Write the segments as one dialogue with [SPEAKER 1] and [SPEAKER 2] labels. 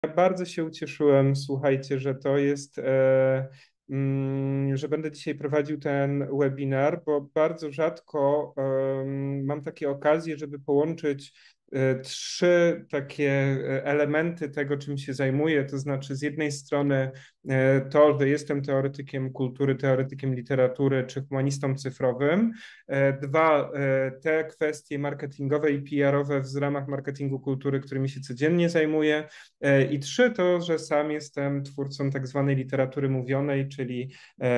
[SPEAKER 1] Ja bardzo się ucieszyłem, słuchajcie, że to jest, że będę dzisiaj prowadził ten webinar, bo bardzo rzadko mam takie okazje, żeby połączyć trzy takie elementy tego, czym się zajmuję. To znaczy, z jednej strony to, że jestem teoretykiem kultury, teoretykiem literatury czy humanistą cyfrowym. Dwa, te kwestie marketingowe i PR-owe w ramach marketingu kultury, którymi się codziennie zajmuję. I trzy to, że sam jestem twórcą tak zwanej literatury mówionej, czyli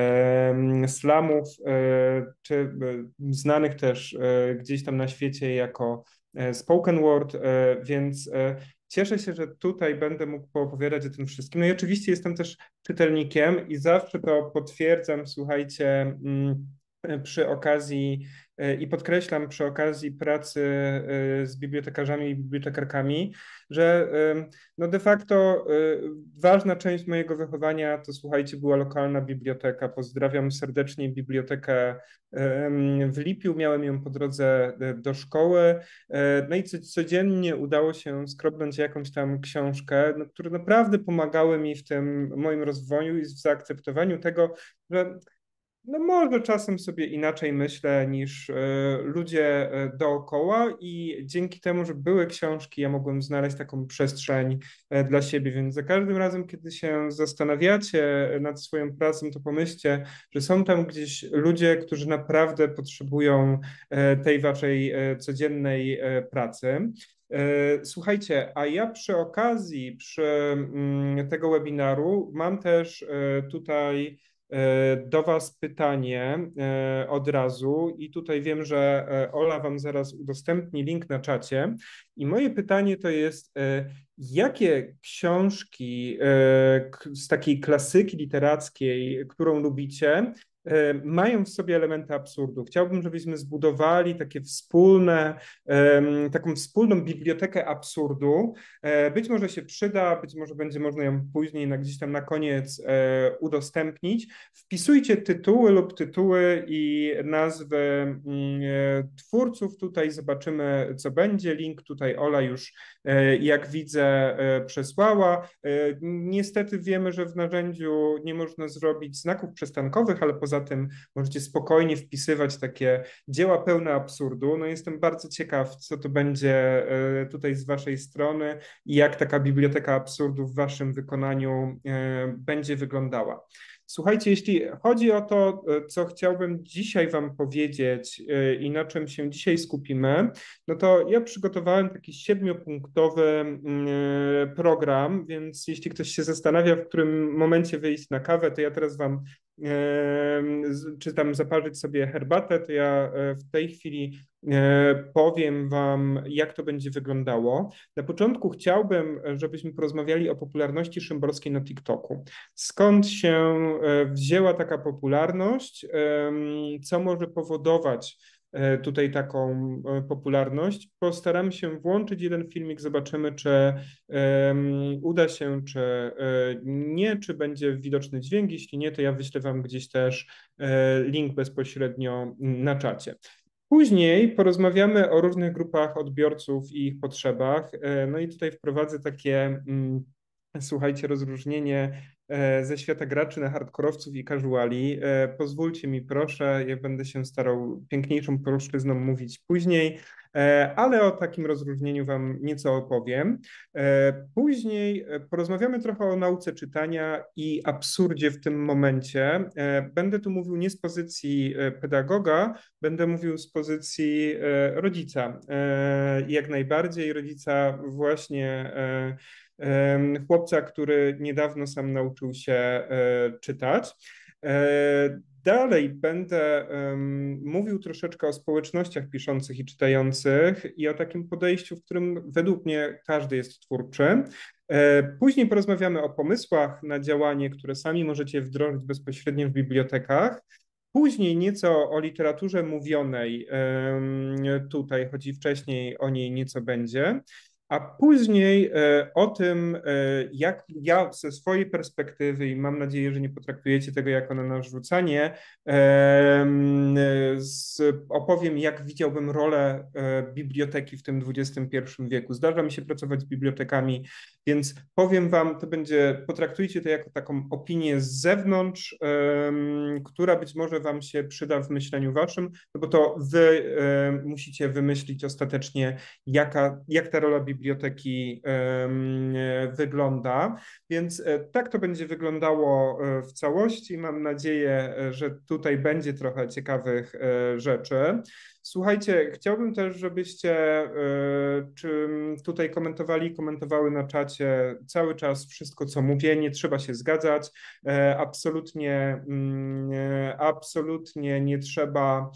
[SPEAKER 1] slamów, czy znanych też gdzieś tam na świecie jako spoken word, więc cieszę się, że tutaj będę mógł poopowiadać o tym wszystkim. No i oczywiście jestem też czytelnikiem i zawsze to potwierdzam, słuchajcie, przy okazji i podkreślam przy okazji pracy z bibliotekarzami i bibliotekarkami, że no de facto ważna część mojego wychowania to słuchajcie była lokalna biblioteka. Pozdrawiam serdecznie bibliotekę w Lipiu, miałem ją po drodze do szkoły, no i codziennie udało się skrobnąć jakąś tam książkę, no, które naprawdę pomagały mi w tym moim rozwoju i w zaakceptowaniu tego, że no może czasem sobie inaczej myślę niż ludzie dookoła i dzięki temu, że były książki, ja mogłem znaleźć taką przestrzeń dla siebie, więc za każdym razem, kiedy się zastanawiacie nad swoją pracą, to pomyślcie, że są tam gdzieś ludzie, którzy naprawdę potrzebują tej waszej codziennej pracy. Słuchajcie, a ja przy okazji, tego webinaru mam też tutaj do Was pytanie od razu i tutaj wiem, że Ola Wam zaraz udostępni link na czacie i moje pytanie to jest, jakie książki z takiej klasyki literackiej, którą lubicie, mają w sobie elementy absurdu. Chciałbym, żebyśmy zbudowali takie wspólne, taką wspólną bibliotekę absurdu. Być może się przyda, być może będzie można ją później gdzieś tam na koniec udostępnić. Wpisujcie tytuły lub tytuły i nazwy twórców. Tutaj zobaczymy, co będzie. Link tutaj Ola już, jak widzę, przesłała. Niestety wiemy, że w narzędziu nie można zrobić znaków przystankowych, ale poza tym możecie spokojnie wpisywać takie dzieła pełne absurdu. No jestem bardzo ciekaw, co to będzie tutaj z Waszej strony i jak taka biblioteka absurdu w Waszym wykonaniu będzie wyglądała. Słuchajcie, jeśli chodzi o to, co chciałbym dzisiaj Wam powiedzieć i na czym się dzisiaj skupimy, no to ja przygotowałem taki siedmiopunktowy program, więc jeśli ktoś się zastanawia, w którym momencie wyjść na kawę, to ja teraz Wam czy tam zaparzyć sobie herbatę, to ja w tej chwili powiem Wam, jak to będzie wyglądało. Na początku chciałbym, żebyśmy porozmawiali o popularności Szymborskiej na TikToku. Skąd się wzięła taka popularność? Co może powodować tutaj taką popularność? Postaram się włączyć jeden filmik, zobaczymy, czy uda się, czy nie, czy będzie widoczny dźwięk. Jeśli nie, to ja wyślę Wam gdzieś też link bezpośrednio na czacie. Później porozmawiamy o różnych grupach odbiorców i ich potrzebach. No i tutaj wprowadzę takie, słuchajcie, rozróżnienie ze świata graczy na hardkorowców i casuali. Pozwólcie mi proszę, ja będę się starał piękniejszą polszczyzną mówić później, ale o takim rozróżnieniu Wam nieco opowiem. Później porozmawiamy trochę o nauce czytania i absurdzie w tym momencie. Będę tu mówił nie z pozycji pedagoga, będę mówił z pozycji rodzica. Jak najbardziej rodzica właśnie chłopca, który niedawno sam nauczył się czytać. Dalej będę mówił troszeczkę o społecznościach piszących i czytających i o takim podejściu, w którym według mnie każdy jest twórczy. Później porozmawiamy o pomysłach na działanie, które sami możecie wdrożyć bezpośrednio w bibliotekach. Później nieco o literaturze mówionej, tutaj, choć i wcześniej o niej nieco będzie. A później o tym, jak ja ze swojej perspektywy, i mam nadzieję, że nie potraktujecie tego jako na narzucanie, opowiem, jak widziałbym rolę biblioteki w tym XXI wieku. Zdarza mi się pracować z bibliotekami Więc powiem wam, potraktujcie to jako taką opinię z zewnątrz, która być może wam się przyda w myśleniu waszym, no bo to wy musicie wymyślić ostatecznie, jak ta rola biblioteki wygląda. Więc tak to będzie wyglądało w całości. Mam nadzieję, że tutaj będzie trochę ciekawych rzeczy. Słuchajcie, chciałbym też, żebyście czy tutaj komentowały na czacie cały czas wszystko, co mówię. Nie trzeba się zgadzać. Absolutnie nie trzeba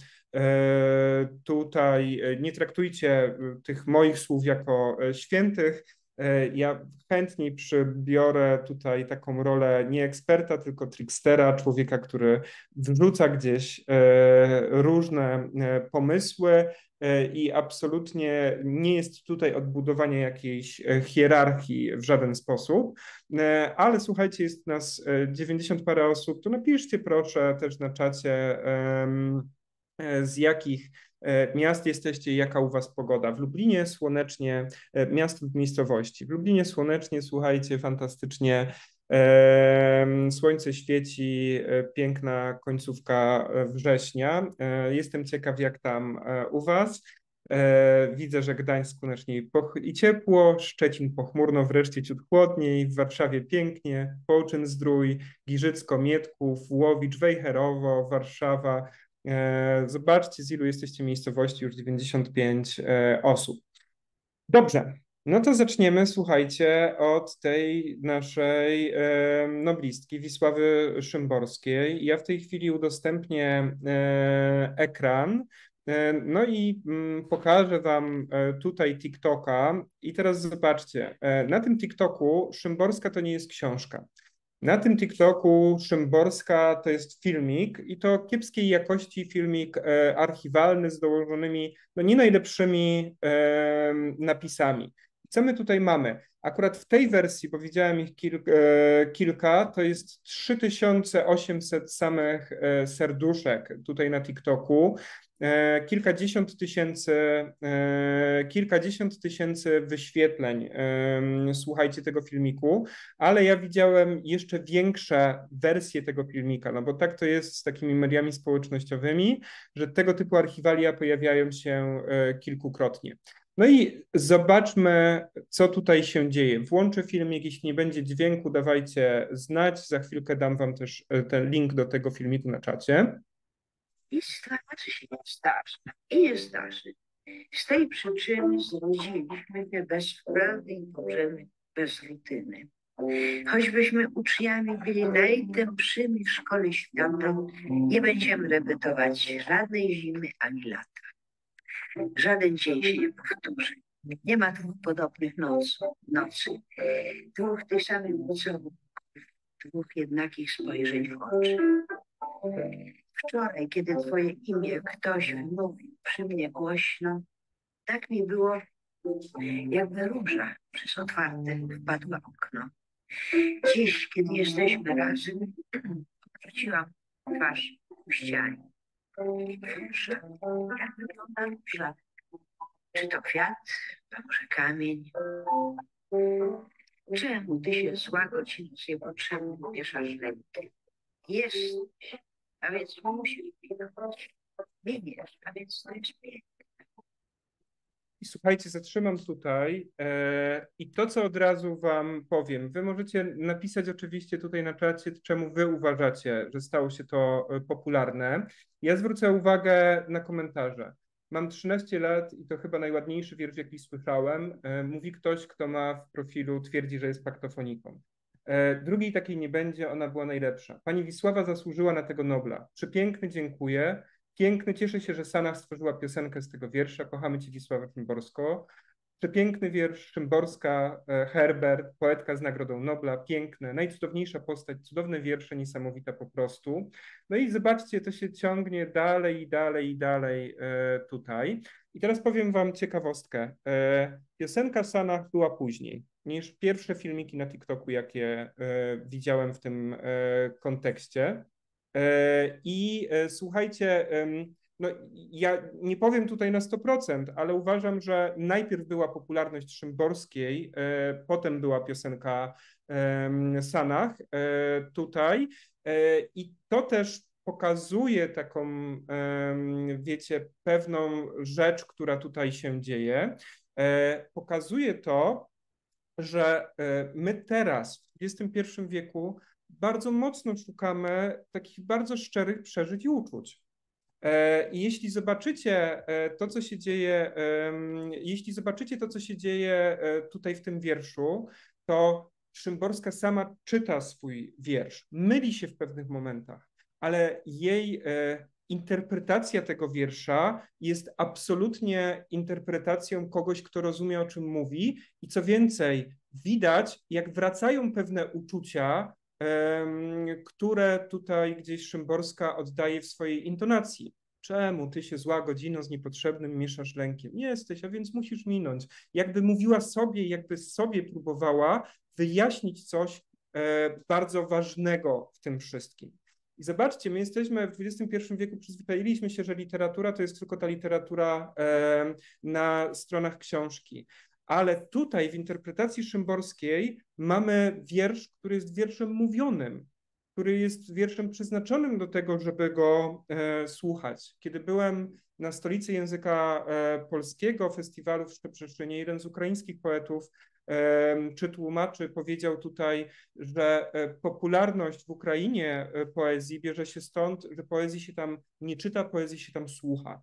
[SPEAKER 1] tutaj, nie traktujcie tych moich słów jako świętych. Ja chętniej przybiorę tutaj taką rolę nie eksperta, tylko trickstera, człowieka, który wrzuca gdzieś różne pomysły i absolutnie nie jest tutaj odbudowanie jakiejś hierarchii w żaden sposób. Ale słuchajcie, jest nas 90 parę osób, to napiszcie proszę też na czacie, z jakich miast jesteście i jaka u was pogoda. W Lublinie słonecznie, miast lub miejscowości. W Lublinie słonecznie, słuchajcie, fantastycznie. Słońce świeci, piękna końcówka września. Jestem ciekaw, jak tam u was. Widzę, że Gdańsk słonecznie i ciepło, Szczecin pochmurno, wreszcie ciut chłodniej, w Warszawie pięknie, Połczyn-Zdrój, Giżycko, Mietków, Łowicz, Wejherowo, Warszawa. Zobaczcie, z ilu jesteście miejscowości, już 95 osób. Dobrze, no to zaczniemy, słuchajcie, od tej naszej noblistki Wisławy Szymborskiej. Ja w tej chwili udostępnię ekran. No i pokażę wam tutaj TikToka. I teraz zobaczcie, na tym TikToku Szymborska to nie jest książka. Na tym TikToku Szymborska to jest filmik i to kiepskiej jakości filmik archiwalny z dołożonymi no nie najlepszymi napisami. Co my tutaj mamy? Akurat w tej wersji, bo widziałem ich kilka, to jest 3800 samych serduszek tutaj na TikToku. Kilkadziesiąt tysięcy wyświetleń, słuchajcie, tego filmiku, ale ja widziałem jeszcze większe wersje tego filmika, no bo tak to jest z takimi mediami społecznościowymi, że tego typu archiwalia pojawiają się kilkukrotnie. No i zobaczmy, co tutaj się dzieje. Włączę filmik, jeśli nie będzie dźwięku, dawajcie znać. Za chwilkę dam wam też ten link do tego filmiku na czacie.
[SPEAKER 2] I znaczy się nie zdarzy. I nie zdarzy. Z tej przyczyny zrodziliśmy się bez wprawy i możemy bez rutyny. Choćbyśmy uczniami byli najtępszymi w szkole świata, nie będziemy repetować żadnej zimy ani lata. Żaden dzień się nie powtórzy. Nie ma dwóch podobnych nocy. Dwóch tych samych pocałunków, dwóch jednakich spojrzeń w oczy. Wczoraj, kiedy twoje imię ktoś wymówił przy mnie głośno, tak mi było, jakby róża przez otwarte wpadła okno. Dziś, kiedy jesteśmy razem, odwróciłam twarz ku ścianie. Róża, jak wygląda róża? Czy to kwiat, a może kamień? Czemu ty się zła godzina z niepotrzebnym mieszasz lękiem? Jesteś, a więc musisz być. Miniesz, a więc to jest piękne.
[SPEAKER 1] I słuchajcie, zatrzymam tutaj i to, co od razu wam powiem, wy możecie napisać oczywiście tutaj na czacie, czemu wy uważacie, że stało się to popularne. Ja zwrócę uwagę na komentarze. Mam 13 lat i to chyba najładniejszy wiersz, jaki słyszałem. Mówi ktoś, kto ma w profilu, twierdzi, że jest paktofoniką. Drugiej takiej nie będzie, ona była najlepsza. Pani Wisława zasłużyła na tego Nobla. Przepiękny, dziękuję. Piękny, cieszę się, że Sanach stworzyła piosenkę z tego wiersza. Kochamy Cię, Wisława Szymborsko. Przepiękny wiersz, Szymborska, Herbert, poetka z Nagrodą Nobla, piękne, najcudowniejsza postać, cudowne wiersze, niesamowita po prostu. No i zobaczcie, to się ciągnie dalej i dalej i dalej tutaj. I teraz powiem wam ciekawostkę. Piosenka Sanach była później niż pierwsze filmiki na TikToku, jakie widziałem w tym kontekście. I słuchajcie, no ja nie powiem tutaj na 100%, ale uważam, że najpierw była popularność Szymborskiej, potem była piosenka Sanach tutaj i to też pokazuje taką, wiecie, pewną rzecz, która tutaj się dzieje. Pokazuje to, że my teraz w XXI wieku bardzo mocno szukamy takich bardzo szczerych przeżyć i uczuć. I jeśli zobaczycie to, co się dzieje, jeśli zobaczycie to, co się dzieje tutaj w tym wierszu, to Szymborska sama czyta swój wiersz, myli się w pewnych momentach, ale jej interpretacja tego wiersza jest absolutnie interpretacją kogoś, kto rozumie, o czym mówi i co więcej, widać, jak wracają pewne uczucia, które tutaj gdzieś Szymborska oddaje w swojej intonacji. Czemu ty się zła godzino z niepotrzebnym mieszasz lękiem? Jesteś, a więc musisz minąć. Jakby mówiła sobie, jakby sobie próbowała wyjaśnić coś bardzo ważnego w tym wszystkim. I zobaczcie, my jesteśmy w XXI wieku, przyzwyczailiśmy się, że literatura to jest tylko ta literatura na stronach książki. Ale tutaj w interpretacji szymborskiej mamy wiersz, który jest wierszem mówionym, który jest wierszem przeznaczonym do tego, żeby go słuchać. Kiedy byłem na stolicy języka polskiego, festiwalu w Szczebrzeszynie, jeden z ukraińskich poetów czy tłumaczy powiedział tutaj, że popularność w Ukrainie poezji bierze się stąd, że poezji się tam nie czyta, poezji się tam słucha.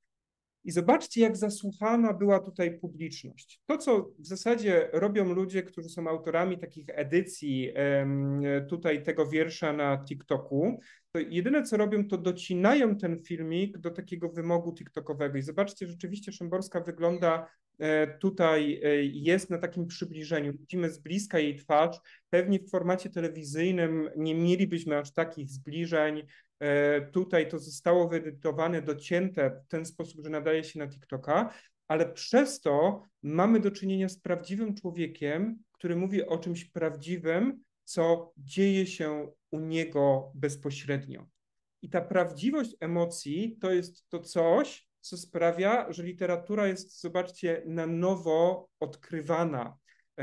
[SPEAKER 1] I zobaczcie, jak zasłuchana była tutaj publiczność. To, co w zasadzie robią ludzie, którzy są autorami takich edycji tutaj tego wiersza na TikToku, to jedyne, co robią, to docinają ten filmik do takiego wymogu TikTokowego. I zobaczcie, rzeczywiście Szymborska wygląda tutaj, jest na takim przybliżeniu. Widzimy z bliska jej twarz. Pewnie w formacie telewizyjnym nie mielibyśmy aż takich zbliżeń. Tutaj to zostało wyedytowane, docięte w ten sposób, że nadaje się na TikToka, ale przez to mamy do czynienia z prawdziwym człowiekiem, który mówi o czymś prawdziwym, co dzieje się u niego bezpośrednio. I ta prawdziwość emocji to jest to coś, co sprawia, że literatura jest, zobaczcie, na nowo odkrywana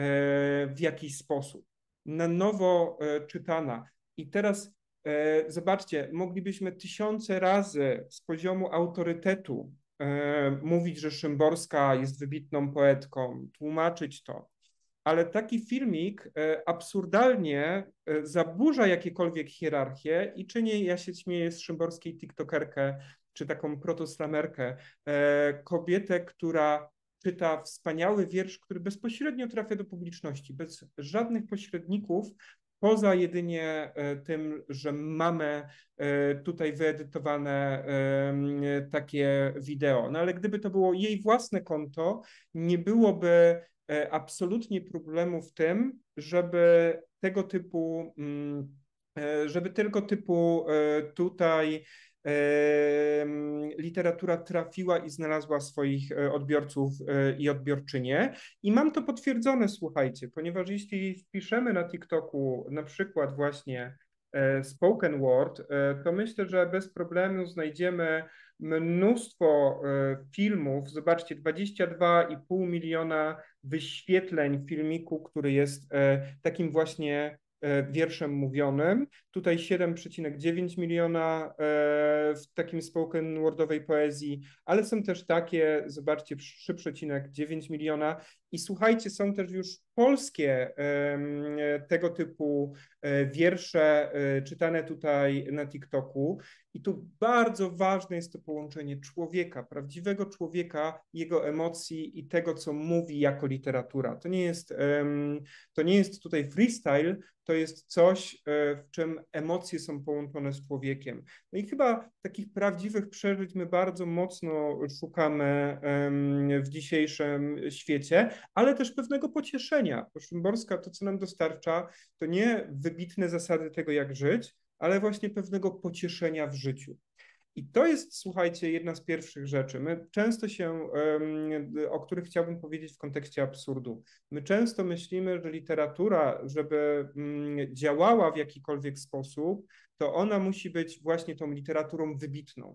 [SPEAKER 1] w jakiś sposób, na nowo czytana. I teraz zobaczcie, moglibyśmy tysiące razy z poziomu autorytetu mówić, że Szymborska jest wybitną poetką, tłumaczyć to, ale taki filmik absurdalnie zaburza jakiekolwiek hierarchię i czyni, ja się śmieję z szymborskiej tiktokerkę, czy taką protoslamerkę, kobietę, która czyta wspaniały wiersz, który bezpośrednio trafia do publiczności, bez żadnych pośredników, poza jedynie tym, że mamy tutaj wyedytowane takie wideo. No ale gdyby to było jej własne konto, nie byłoby absolutnie problemu w tym, żeby tego typu tutaj literatura trafiła i znalazła swoich odbiorców i odbiorczynie. I mam to potwierdzone, słuchajcie, ponieważ jeśli wpiszemy na TikToku na przykład właśnie spoken word, to myślę, że bez problemu znajdziemy mnóstwo filmów. Zobaczcie, 22,5 miliona wyświetleń filmiku, który jest takim właśnie wierszem mówionym. Tutaj 7,9 miliona w takim spoken wordowej poezji, ale są też takie, zobaczcie, 3,9 miliona. I słuchajcie, są też już polskie tego typu wiersze czytane tutaj na TikToku. I tu bardzo ważne jest to połączenie człowieka, prawdziwego człowieka, jego emocji i tego, co mówi jako literatura. To nie jest tutaj freestyle, to jest coś, w czym emocje są połączone z człowiekiem. No i chyba takich prawdziwych przeżyć my bardzo mocno szukamy w dzisiejszym świecie, ale też pewnego pocieszenia. Bo Szymborska to, co nam dostarcza, to nie wybitne zasady tego, jak żyć, ale właśnie pewnego pocieszenia w życiu. I to jest, słuchajcie, jedna z pierwszych rzeczy. My często o których chciałbym powiedzieć w kontekście absurdu. My często myślimy, że literatura, żeby działała w jakikolwiek sposób, to ona musi być właśnie tą literaturą wybitną.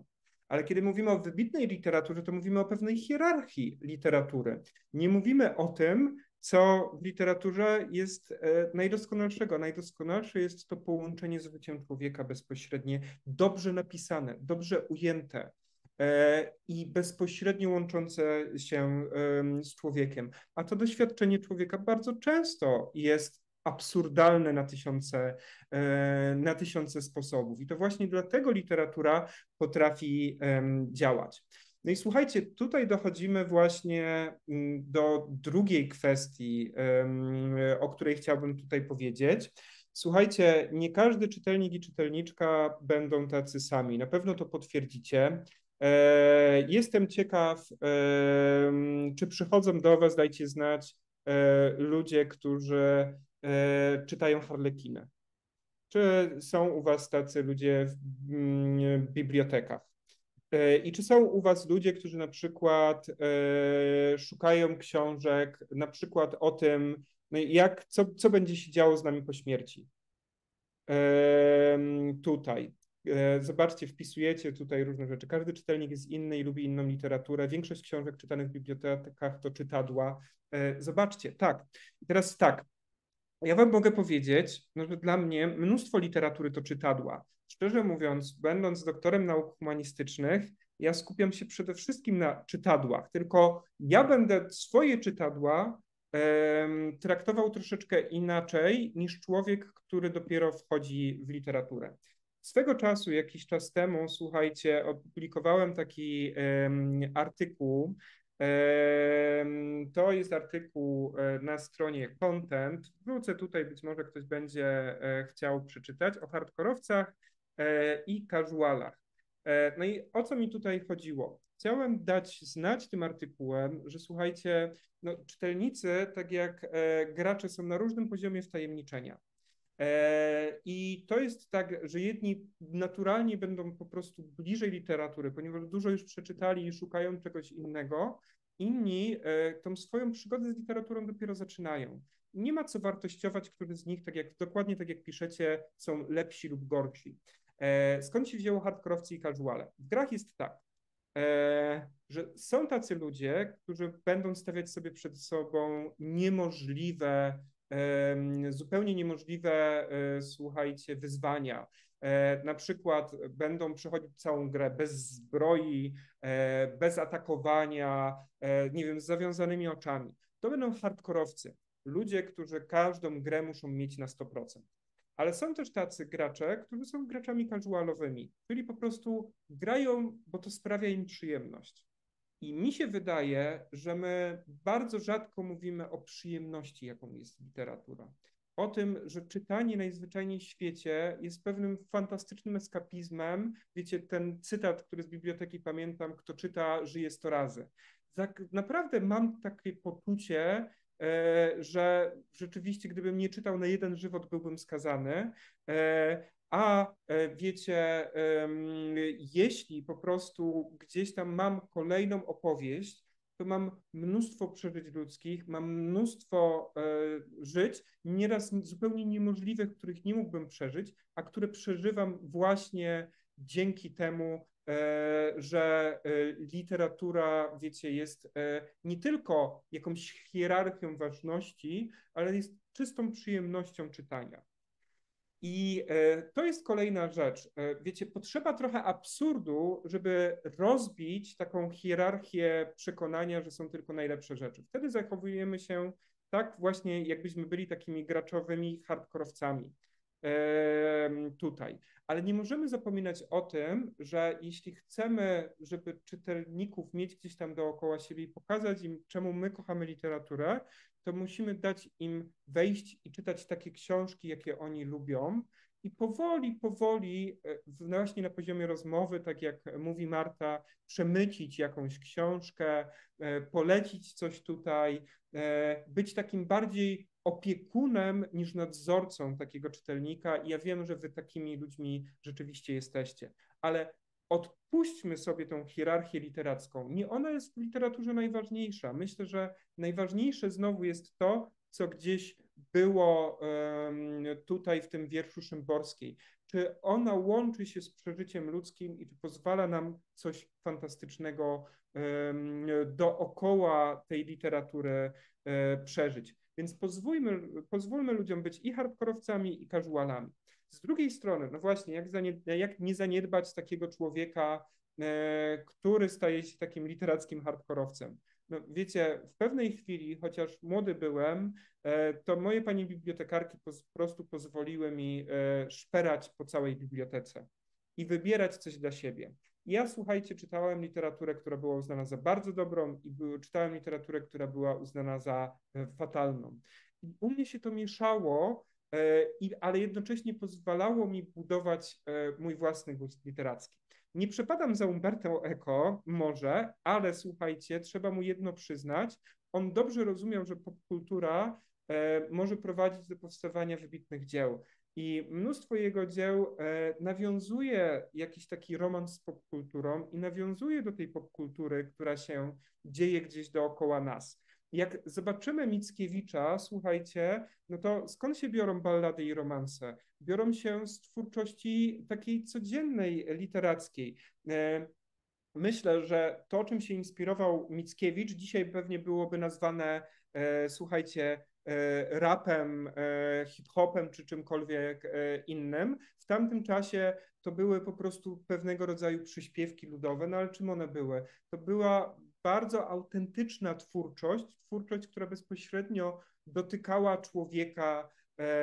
[SPEAKER 1] Ale kiedy mówimy o wybitnej literaturze, to mówimy o pewnej hierarchii literatury. Nie mówimy o tym, co w literaturze jest najdoskonalszego. Najdoskonalsze jest to połączenie z życiem człowieka bezpośrednie, dobrze napisane, dobrze ujęte i bezpośrednio łączące się z człowiekiem. A to doświadczenie człowieka bardzo często jest absurdalne na tysiące sposobów. I to właśnie dlatego literatura potrafi działać. No i słuchajcie, tutaj dochodzimy właśnie do drugiej kwestii, o której chciałbym tutaj powiedzieć. Słuchajcie, nie każdy czytelnik i czytelniczka będą tacy sami. Na pewno to potwierdzicie. Jestem ciekaw, czy przychodzą do Was, dajcie znać, ludzie, którzy czytają Harlekinę. Czy są u Was tacy ludzie w bibliotekach? I czy są u Was ludzie, którzy na przykład szukają książek, na przykład o tym, no co będzie się działo z nami po śmierci? Tutaj. Zobaczcie, wpisujecie tutaj różne rzeczy. Każdy czytelnik jest inny i lubi inną literaturę. Większość książek czytanych w bibliotekach to czytadła. Zobaczcie, tak. I teraz tak. Ja wam mogę powiedzieć, no, że dla mnie mnóstwo literatury to czytadła. Szczerze mówiąc, będąc doktorem nauk humanistycznych, ja skupiam się przede wszystkim na czytadłach, tylko ja będę swoje czytadła traktował troszeczkę inaczej niż człowiek, który dopiero wchodzi w literaturę. Swego czasu, jakiś czas temu, słuchajcie, opublikowałem taki artykuł. To jest artykuł na stronie Content. Wrócę tutaj, być może ktoś będzie chciał przeczytać o hardkorowcach i casualach. No i o co mi tutaj chodziło? Chciałem dać znać tym artykułem, że słuchajcie, no, czytelnicy, tak jak gracze, są na różnym poziomie wtajemniczenia. I to jest tak, że jedni naturalnie będą po prostu bliżej literatury, ponieważ dużo już przeczytali i szukają czegoś innego. Inni tą swoją przygodę z literaturą dopiero zaczynają. Nie ma co wartościować, który z nich, dokładnie tak jak piszecie, są lepsi lub gorsi. Skąd się wzięło hardkorowcy i casuale? W grach jest tak, że są tacy ludzie, którzy będą stawiać sobie przed sobą zupełnie niemożliwe, słuchajcie, wyzwania. Na przykład będą przechodzić całą grę bez zbroi, bez atakowania, nie wiem, z zawiązanymi oczami. To będą hardkorowcy. Ludzie, którzy każdą grę muszą mieć na 100%. Ale są też tacy gracze, którzy są graczami casualowymi, czyli po prostu grają, bo to sprawia im przyjemność. I mi się wydaje, że my bardzo rzadko mówimy o przyjemności, jaką jest literatura. O tym, że czytanie najzwyczajniej w świecie jest pewnym fantastycznym eskapizmem. Wiecie, ten cytat, który z biblioteki pamiętam, kto czyta, żyje 100 razy. Tak naprawdę mam takie poczucie, że rzeczywiście, gdybym nie czytał na jeden żywot, byłbym skazany. Wiecie, jeśli po prostu gdzieś tam mam kolejną opowieść, to mam mnóstwo przeżyć ludzkich, mam mnóstwo żyć, nieraz zupełnie niemożliwych, których nie mógłbym przeżyć, a które przeżywam właśnie dzięki temu, że literatura, wiecie, jest nie tylko jakąś hierarchią ważności, ale jest czystą przyjemnością czytania. I to jest kolejna rzecz. Wiecie, potrzeba trochę absurdu, żeby rozbić taką hierarchię przekonania, że są tylko najlepsze rzeczy. Wtedy zachowujemy się tak właśnie, jakbyśmy byli takimi graczowymi hardkorowcami tutaj. Ale nie możemy zapominać o tym, że jeśli chcemy, żeby czytelników mieć gdzieś tam dookoła siebie i pokazać im, czemu my kochamy literaturę, to musimy dać im wejść i czytać takie książki, jakie oni lubią. I powoli, właśnie na poziomie rozmowy, tak jak mówi Marta, przemycić jakąś książkę, polecić coś tutaj, być takim bardziej opiekunem niż nadzorcą takiego czytelnika. I ja wiem, że wy takimi ludźmi rzeczywiście jesteście, ale odpuśćmy sobie tą hierarchię literacką. Nie ona jest w literaturze najważniejsza. Myślę, że najważniejsze znowu jest to, co gdzieś było tutaj w tym wierszu Szymborskiej. Czy ona łączy się z przeżyciem ludzkim i czy pozwala nam coś fantastycznego dookoła tej literatury przeżyć. Więc pozwólmy ludziom być i hardkorowcami, i casualami. Z drugiej strony, no właśnie, jak nie zaniedbać takiego człowieka, który staje się takim literackim hardkorowcem? No wiecie, w pewnej chwili, chociaż młody byłem, to moje pani bibliotekarki po prostu pozwoliły mi szperać po całej bibliotece i wybierać coś dla siebie. Ja, słuchajcie, czytałem literaturę, która była uznana za bardzo dobrą i czytałem literaturę, która była uznana za fatalną. I u mnie się to mieszało, ale jednocześnie pozwalało mi budować mój własny gust literacki. Nie przepadam za Umberto Eco, może, ale słuchajcie, trzeba mu jedno przyznać. On dobrze rozumiał, że popkultura może prowadzić do powstawania wybitnych dzieł. I mnóstwo jego dzieł nawiązuje jakiś taki romans z popkulturą i nawiązuje do tej popkultury, która się dzieje gdzieś dookoła nas. Jak zobaczymy Mickiewicza, słuchajcie, no to skąd się biorą ballady i romanse? Biorą się z twórczości takiej codziennej, literackiej. Myślę, że to, czym się inspirował Mickiewicz, dzisiaj pewnie byłoby nazwane, słuchajcie, rapem, hip-hopem czy czymkolwiek innym. W tamtym czasie to były po prostu pewnego rodzaju przyśpiewki ludowe, no ale czym one były? To była bardzo autentyczna twórczość, która bezpośrednio dotykała człowieka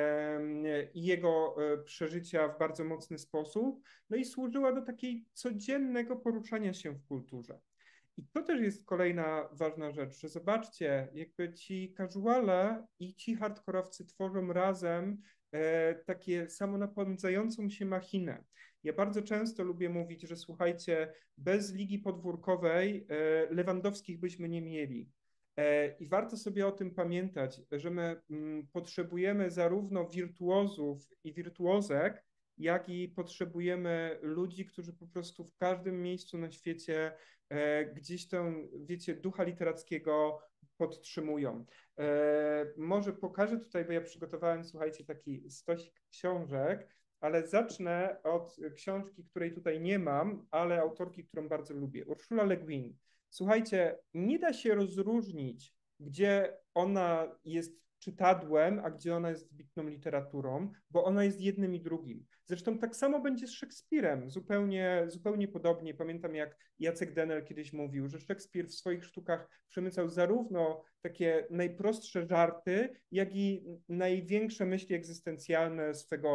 [SPEAKER 1] i jego przeżycia w bardzo mocny sposób, no i służyła do takiej codziennego poruszania się w kulturze. I to też jest kolejna ważna rzecz, że zobaczcie, jakby ci casuale i ci hardkorowcy tworzą razem takie samonapędzającą się machinę. Ja bardzo często lubię mówić, że słuchajcie, bez ligi podwórkowej Lewandowskich byśmy nie mieli. I warto sobie o tym pamiętać, że my potrzebujemy zarówno wirtuozów i wirtuozek, jak i potrzebujemy ludzi, którzy po prostu w każdym miejscu na świecie gdzieś tam, wiecie, ducha literackiego podtrzymują. Może pokażę tutaj, bo ja przygotowałem, słuchajcie, taki stosik książek, ale zacznę od książki, której tutaj nie mam, ale autorki, którą bardzo lubię. Ursula Le Guin. Słuchajcie, nie da się rozróżnić, gdzie ona jest czytadłem, a gdzie ona jest wybitną literaturą, bo ona jest jednym i drugim. Zresztą tak samo będzie z Szekspirem, zupełnie podobnie. Pamiętam, jak Jacek Denel kiedyś mówił, że Szekspir w swoich sztukach przemycał zarówno takie najprostsze żarty, jak i największe myśli egzystencjalne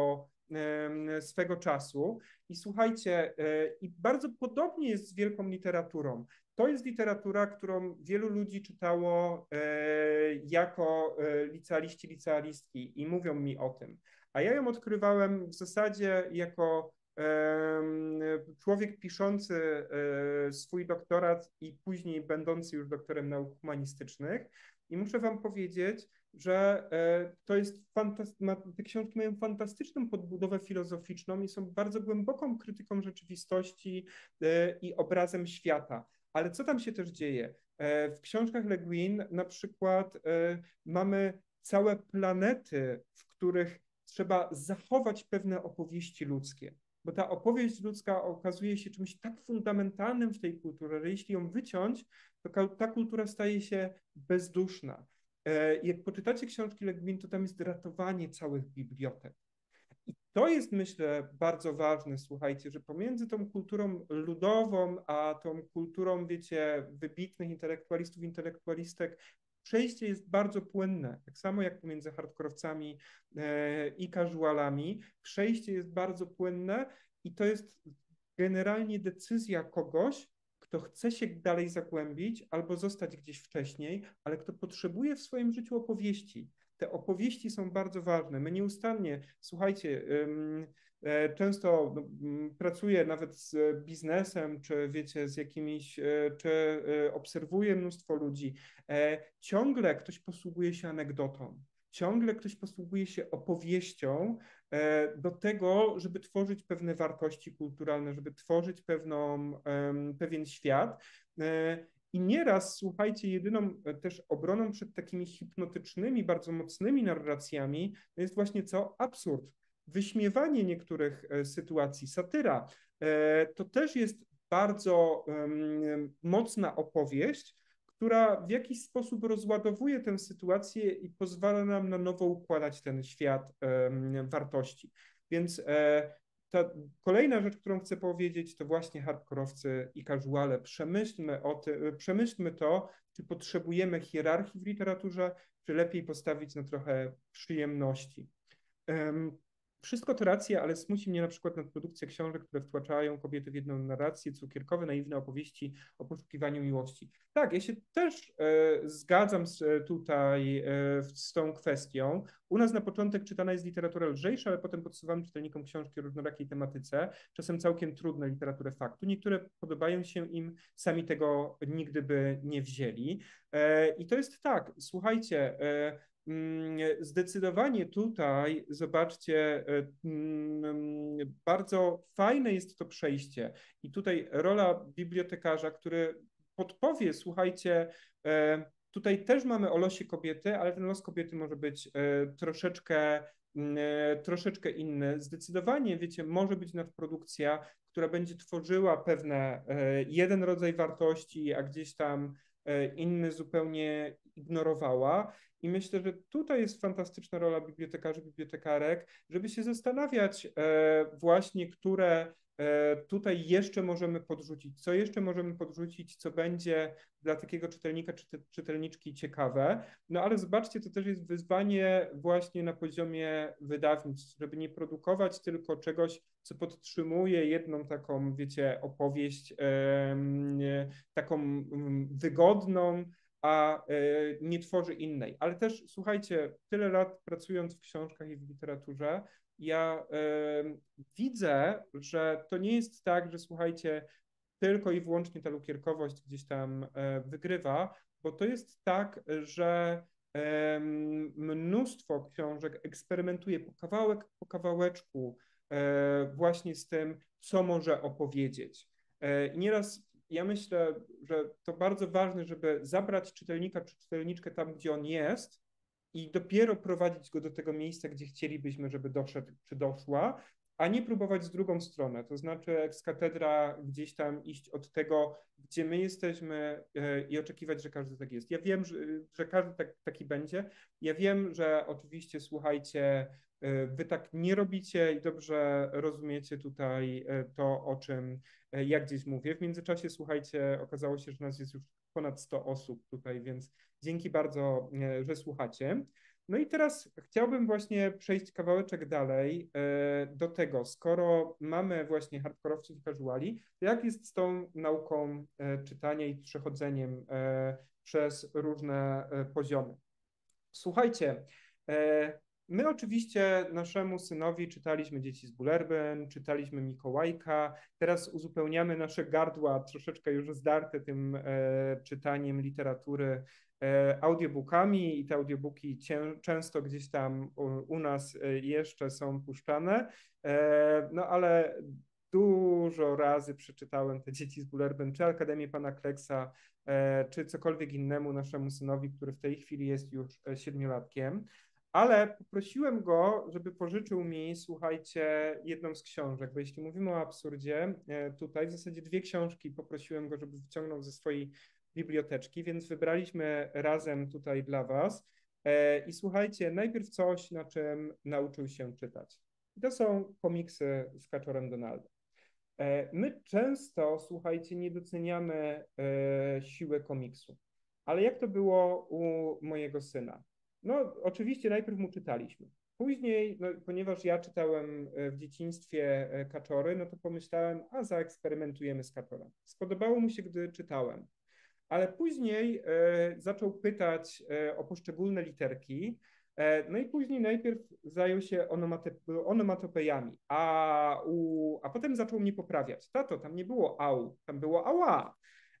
[SPEAKER 1] swego czasu. I słuchajcie, i bardzo podobnie jest z wielką literaturą. To jest literatura, którą wielu ludzi czytało jako licealiści, licealistki i mówią mi o tym. A ja ją odkrywałem w zasadzie jako człowiek piszący swój doktorat i później będący już doktorem nauk humanistycznych. I muszę wam powiedzieć, że to jest te książki mają fantastyczną podbudowę filozoficzną i są bardzo głęboką krytyką rzeczywistości i obrazem świata. Ale co tam się też dzieje? W książkach Le Guin na przykład mamy całe planety, w których trzeba zachować pewne opowieści ludzkie, bo ta opowieść ludzka okazuje się czymś tak fundamentalnym w tej kulturze, że jeśli ją wyciąć, to ta kultura staje się bezduszna. Jak poczytacie książki Le Guin, to tam jest ratowanie całych bibliotek. I to jest, myślę, bardzo ważne, słuchajcie, że pomiędzy tą kulturą ludową, a tą kulturą, wiecie, wybitnych intelektualistów, intelektualistek, przejście jest bardzo płynne. Tak samo jak pomiędzy hardkorowcami i casualami, przejście jest bardzo płynne i to jest generalnie decyzja kogoś, kto chce się dalej zagłębić albo zostać gdzieś wcześniej, ale kto potrzebuje w swoim życiu opowieści. Te opowieści są bardzo ważne. My nieustannie, słuchajcie, często pracuję nawet z biznesem, czy wiecie, z jakimiś, czy obserwuję mnóstwo ludzi. Ciągle ktoś posługuje się anegdotą, ciągle ktoś posługuje się opowieścią do tego, żeby tworzyć pewne wartości kulturalne, żeby tworzyć pewien świat. I nieraz, słuchajcie, jedyną też obroną przed takimi hipnotycznymi, bardzo mocnymi narracjami to jest właśnie co? Absurd. Wyśmiewanie niektórych sytuacji, satyra. To też jest bardzo mocna opowieść, która w jakiś sposób rozładowuje tę sytuację i pozwala nam na nowo układać ten świat wartości. Więc ta kolejna rzecz, którą chcę powiedzieć, to właśnie hardkorowcy i casuale. Przemyślmy to, czy potrzebujemy hierarchii w literaturze, czy lepiej postawić na trochę przyjemności. Wszystko to racja, ale smuci mnie na przykład nadprodukcja książek, które wtłaczają kobiety w jedną narrację, cukierkowe, naiwne opowieści o poszukiwaniu miłości. Tak, ja się też zgadzam z tą kwestią. U nas na początek czytana jest literatura lżejsza, ale potem podsuwamy czytelnikom książki o różnorakiej tematyce, czasem całkiem trudne literaturę faktu. Niektóre podobają się im, sami tego nigdy by nie wzięli. I to jest tak, słuchajcie, zdecydowanie tutaj, zobaczcie, bardzo fajne jest to przejście i tutaj rola bibliotekarza, który podpowie, słuchajcie, tutaj też mamy o losie kobiety, ale ten los kobiety może być troszeczkę inny. Zdecydowanie, wiecie, może być nadprodukcja, która będzie tworzyła jeden rodzaj wartości, a gdzieś tam inny zupełnie ignorowała. I myślę, że tutaj jest fantastyczna rola bibliotekarzy, bibliotekarek, żeby się zastanawiać właśnie, które tutaj jeszcze możemy podrzucić, co jeszcze możemy podrzucić, co będzie dla takiego czytelnika czy czytelniczki ciekawe. No ale zobaczcie, to też jest wyzwanie właśnie na poziomie wydawnictw, żeby nie produkować tylko czegoś, co podtrzymuje jedną taką, wiecie, opowieść taką wygodną, a nie tworzy innej. Ale też, słuchajcie, tyle lat pracując w książkach i w literaturze, ja widzę, że to nie jest tak, że słuchajcie, tylko i wyłącznie ta lukierkowość gdzieś tam wygrywa, bo to jest tak, że mnóstwo książek eksperymentuje po kawałeczku właśnie z tym, co może opowiedzieć. I nieraz ja myślę, że to bardzo ważne, żeby zabrać czytelnika czy czytelniczkę tam, gdzie on jest i dopiero prowadzić go do tego miejsca, gdzie chcielibyśmy, żeby doszedł czy doszła, a nie próbować z drugą stronę, to znaczy ex cathedra gdzieś tam iść od tego, gdzie my jesteśmy i oczekiwać, że każdy tak jest. Ja wiem, że każdy taki będzie. Ja wiem, że oczywiście, słuchajcie, wy tak nie robicie i dobrze rozumiecie tutaj to, o czym ja gdzieś mówię. W międzyczasie, słuchajcie, okazało się, że nas jest już ponad 100 osób tutaj, więc dzięki bardzo, że słuchacie. No i teraz chciałbym właśnie przejść kawałeczek dalej do tego, skoro mamy właśnie hardkorowców i casuali, to jak jest z tą nauką czytania i przechodzeniem przez różne poziomy? Słuchajcie, my oczywiście naszemu synowi czytaliśmy Dzieci z Bullerbyn, czytaliśmy Mikołajka, teraz uzupełniamy nasze gardła troszeczkę już zdarte tym czytaniem literatury audiobookami i te audiobooki często gdzieś tam u nas jeszcze są puszczane, no ale dużo razy przeczytałem te Dzieci z Bullerbyn, czy Akademię Pana Kleksa, czy cokolwiek innemu naszemu synowi, który w tej chwili jest już 7-latkiem. Ale poprosiłem go, żeby pożyczył mi, słuchajcie, jedną z książek, bo jeśli mówimy o absurdzie, tutaj w zasadzie 2 książki poprosiłem go, żeby wyciągnął ze swojej biblioteczki, więc wybraliśmy razem tutaj dla was. I słuchajcie, najpierw coś, na czym nauczył się czytać. I to są komiksy z Kaczorem Donaldem. My często, słuchajcie, nie doceniamy siłę komiksu. Ale jak to było u mojego syna? No, oczywiście najpierw mu czytaliśmy. Później, no, ponieważ ja czytałem w dzieciństwie Kaczory, no to pomyślałem, a zaeksperymentujemy z Kaczorem. Spodobało mu się, gdy czytałem. Ale później zaczął pytać o poszczególne literki, no i później najpierw zajął się onomatopejami, a potem zaczął mnie poprawiać. Tato, tam nie było au, tam było ała.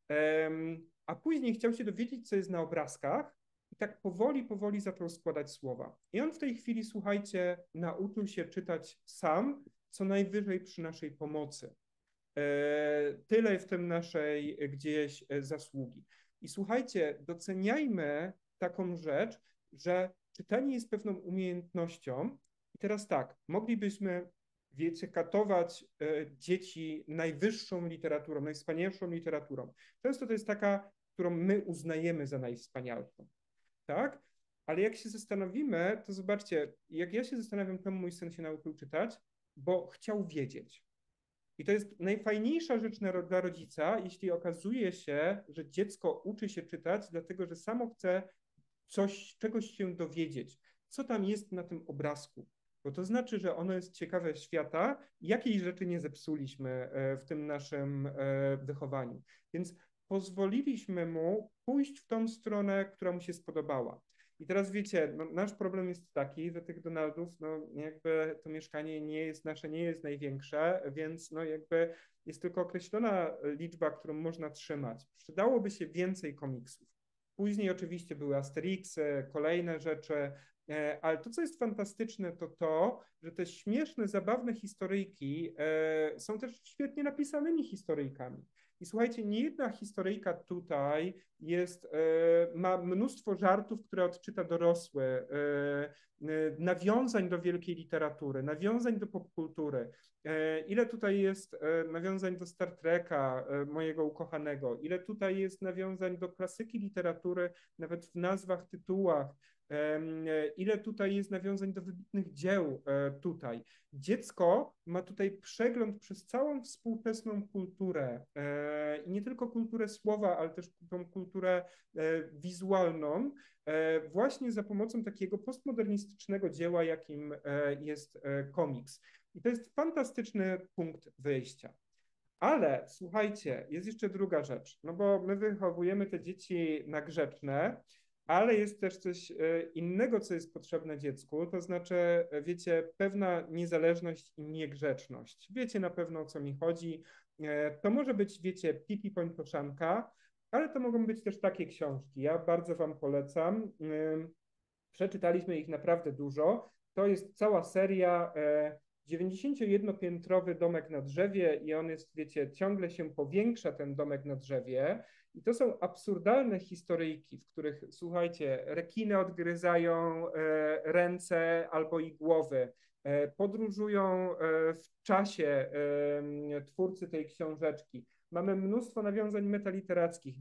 [SPEAKER 1] A później chciał się dowiedzieć, co jest na obrazkach i tak powoli zaczął składać słowa. I on w tej chwili, słuchajcie, nauczył się czytać sam, co najwyżej przy naszej pomocy. Tyle w tym naszej gdzieś zasługi. I słuchajcie, doceniajmy taką rzecz, że czytanie jest pewną umiejętnością. I teraz tak, moglibyśmy, wiecie, katować dzieci najwyższą literaturą, najwspanialszą literaturą. Często to jest taka, którą my uznajemy za najwspanialszą, tak? Ale jak się zastanowimy, to zobaczcie, jak ja się zastanawiam, czemu mój syn się nauczył czytać, bo chciał wiedzieć. I to jest najfajniejsza rzecz dla rodzica, jeśli okazuje się, że dziecko uczy się czytać, dlatego że samo chce czegoś się dowiedzieć, co tam jest na tym obrazku. Bo to znaczy, że ono jest ciekawe świata, jakiej rzeczy nie zepsuliśmy w tym naszym wychowaniu. Więc pozwoliliśmy mu pójść w tą stronę, która mu się spodobała. I teraz wiecie, no, nasz problem jest taki, że tych Donaldów, no jakby to mieszkanie nie jest nasze, nie jest największe, więc no jakby jest tylko określona liczba, którą można trzymać. Przydałoby się więcej komiksów. Później oczywiście były Asterixy, kolejne rzeczy, ale to, co jest fantastyczne, to to, że te śmieszne, zabawne historyjki są też świetnie napisanymi historyjkami. I słuchajcie, niejedna historyjka tutaj ma mnóstwo żartów, które odczyta dorosły, nawiązań do wielkiej literatury, nawiązań do popkultury. Ile tutaj jest nawiązań do Star Treka, mojego ukochanego, ile tutaj jest nawiązań do klasyki literatury, nawet w nazwach, tytułach, ile tutaj jest nawiązań do wybitnych dzieł tutaj. Dziecko ma tutaj przegląd przez całą współczesną kulturę i nie tylko kulturę słowa, ale też tą kulturę wizualną, właśnie za pomocą takiego postmodernistycznego dzieła, jakim jest komiks. I to jest fantastyczny punkt wyjścia. Ale słuchajcie, jest jeszcze druga rzecz, no bo my wychowujemy te dzieci na grzeczne, ale jest też coś innego, co jest potrzebne dziecku, to znaczy, wiecie, pewna niezależność i niegrzeczność. Wiecie na pewno, o co mi chodzi. To może być, wiecie, Pipi Pończoszanka, ale to mogą być też takie książki. Ja bardzo wam polecam. Przeczytaliśmy ich naprawdę dużo. To jest cała seria 91-piętrowy domek na drzewie i on jest, wiecie, ciągle się powiększa ten domek na drzewie i to są absurdalne historyjki, w których, słuchajcie, rekiny odgryzają ręce albo i głowy, podróżują w czasie twórcy tej książeczki. Mamy mnóstwo nawiązań metaliterackich.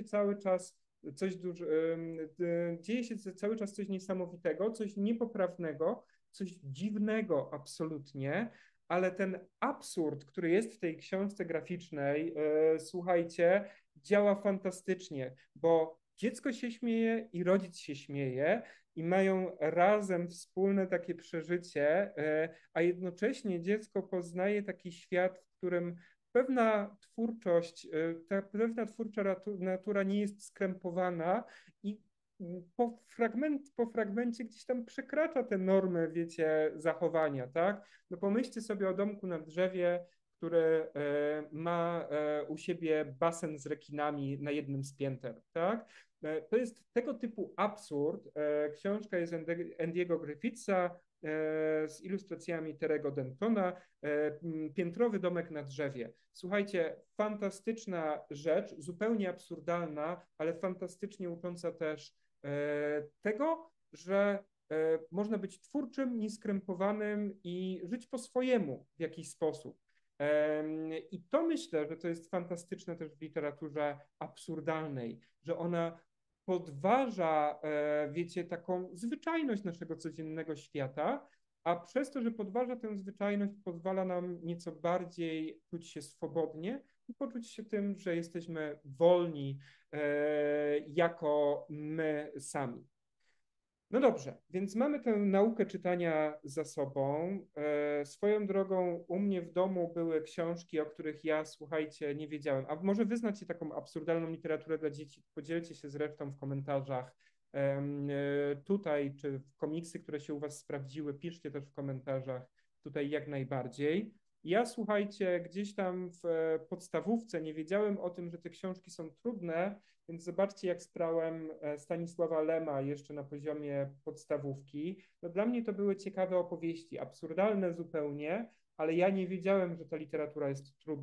[SPEAKER 1] Dzieje się cały czas coś niesamowitego, coś niepoprawnego, coś dziwnego absolutnie, ale ten absurd, który jest w tej książce graficznej, słuchajcie, działa fantastycznie, bo dziecko się śmieje i rodzic się śmieje i mają razem wspólne takie przeżycie, a jednocześnie dziecko poznaje taki świat, w którym pewna twórczość, ta pewna twórcza natura nie jest skrępowana i po fragmencie gdzieś tam przekracza te normy, wiecie, zachowania, tak? No pomyślcie sobie o domku na drzewie, który ma u siebie basen z rekinami na jednym z pięter, tak? To jest tego typu absurd. Książka jest Andiego Griffitha z ilustracjami Terego Dentona, Piętrowy domek na drzewie. Słuchajcie, fantastyczna rzecz, zupełnie absurdalna, ale fantastycznie ucząca też tego, że można być twórczym, nieskrępowanym i żyć po swojemu w jakiś sposób. I to myślę, że to jest fantastyczne też w literaturze absurdalnej, że ona podważa, wiecie, taką zwyczajność naszego codziennego świata, a przez to, że podważa tę zwyczajność, pozwala nam nieco bardziej czuć się swobodnie i poczuć się tym, że jesteśmy wolni jako my sami. No dobrze, więc mamy tę naukę czytania za sobą. Swoją drogą u mnie w domu były książki, o których ja, słuchajcie, nie wiedziałem. A może wy znacie taką absurdalną literaturę dla dzieci? Podzielcie się zresztą w komentarzach tutaj, czy w komiksy, które się u was sprawdziły. Piszcie też w komentarzach tutaj jak najbardziej. Ja, słuchajcie, gdzieś tam w podstawówce nie wiedziałem o tym, że te książki są trudne, więc zobaczcie, jak sprałem Stanisława Lema jeszcze na poziomie podstawówki. No dla mnie to były ciekawe opowieści, absurdalne zupełnie, ale ja nie wiedziałem, że ta literatura jest trudna.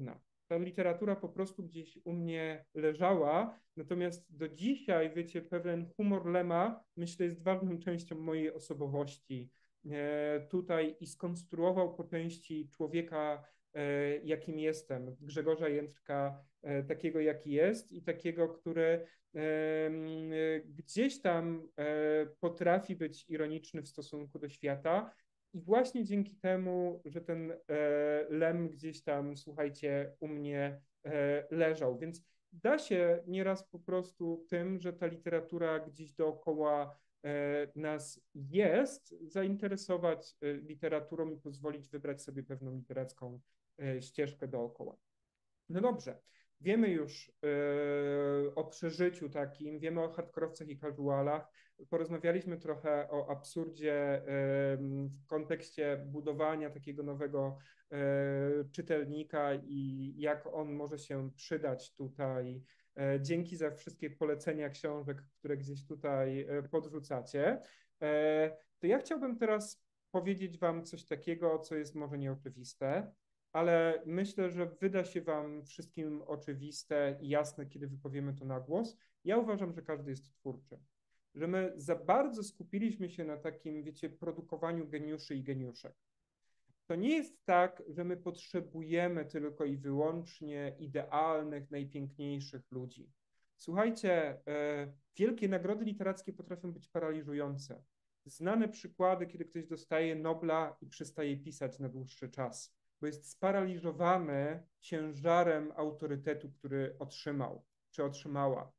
[SPEAKER 1] Ta literatura po prostu gdzieś u mnie leżała, natomiast do dzisiaj, wiecie, pewien humor Lema, myślę, jest ważną częścią mojej osobowości tutaj i skonstruował po części człowieka, jakim jestem, Grzegorza Jędrka, takiego jaki jest i takiego, który gdzieś tam potrafi być ironiczny w stosunku do świata. I właśnie dzięki temu, że ten Lem gdzieś tam, słuchajcie, u mnie leżał. Więc da się nieraz po prostu tym, że ta literatura gdzieś dookoła nas jest, zainteresować literaturą i pozwolić wybrać sobie pewną literacką ścieżkę dookoła. No dobrze, wiemy już o przeżyciu takim, wiemy o hardkorowcach i casualach, porozmawialiśmy trochę o absurdzie w kontekście budowania takiego nowego czytelnika i jak on może się przydać tutaj. Dzięki za wszystkie polecenia książek, które gdzieś tutaj podrzucacie. To ja chciałbym teraz powiedzieć Wam coś takiego, co jest może nieoczywiste, ale myślę, że wyda się Wam wszystkim oczywiste i jasne, kiedy wypowiemy to na głos. Ja uważam, że każdy jest twórczy. Że my za bardzo skupiliśmy się na takim, wiecie, produkowaniu geniuszy i geniuszek. To nie jest tak, że my potrzebujemy tylko i wyłącznie idealnych, najpiękniejszych ludzi. Słuchajcie, wielkie nagrody literackie potrafią być paraliżujące. Znane przykłady, kiedy ktoś dostaje Nobla i przestaje pisać na dłuższy czas, bo jest sparaliżowany ciężarem autorytetu, który otrzymał czy otrzymała.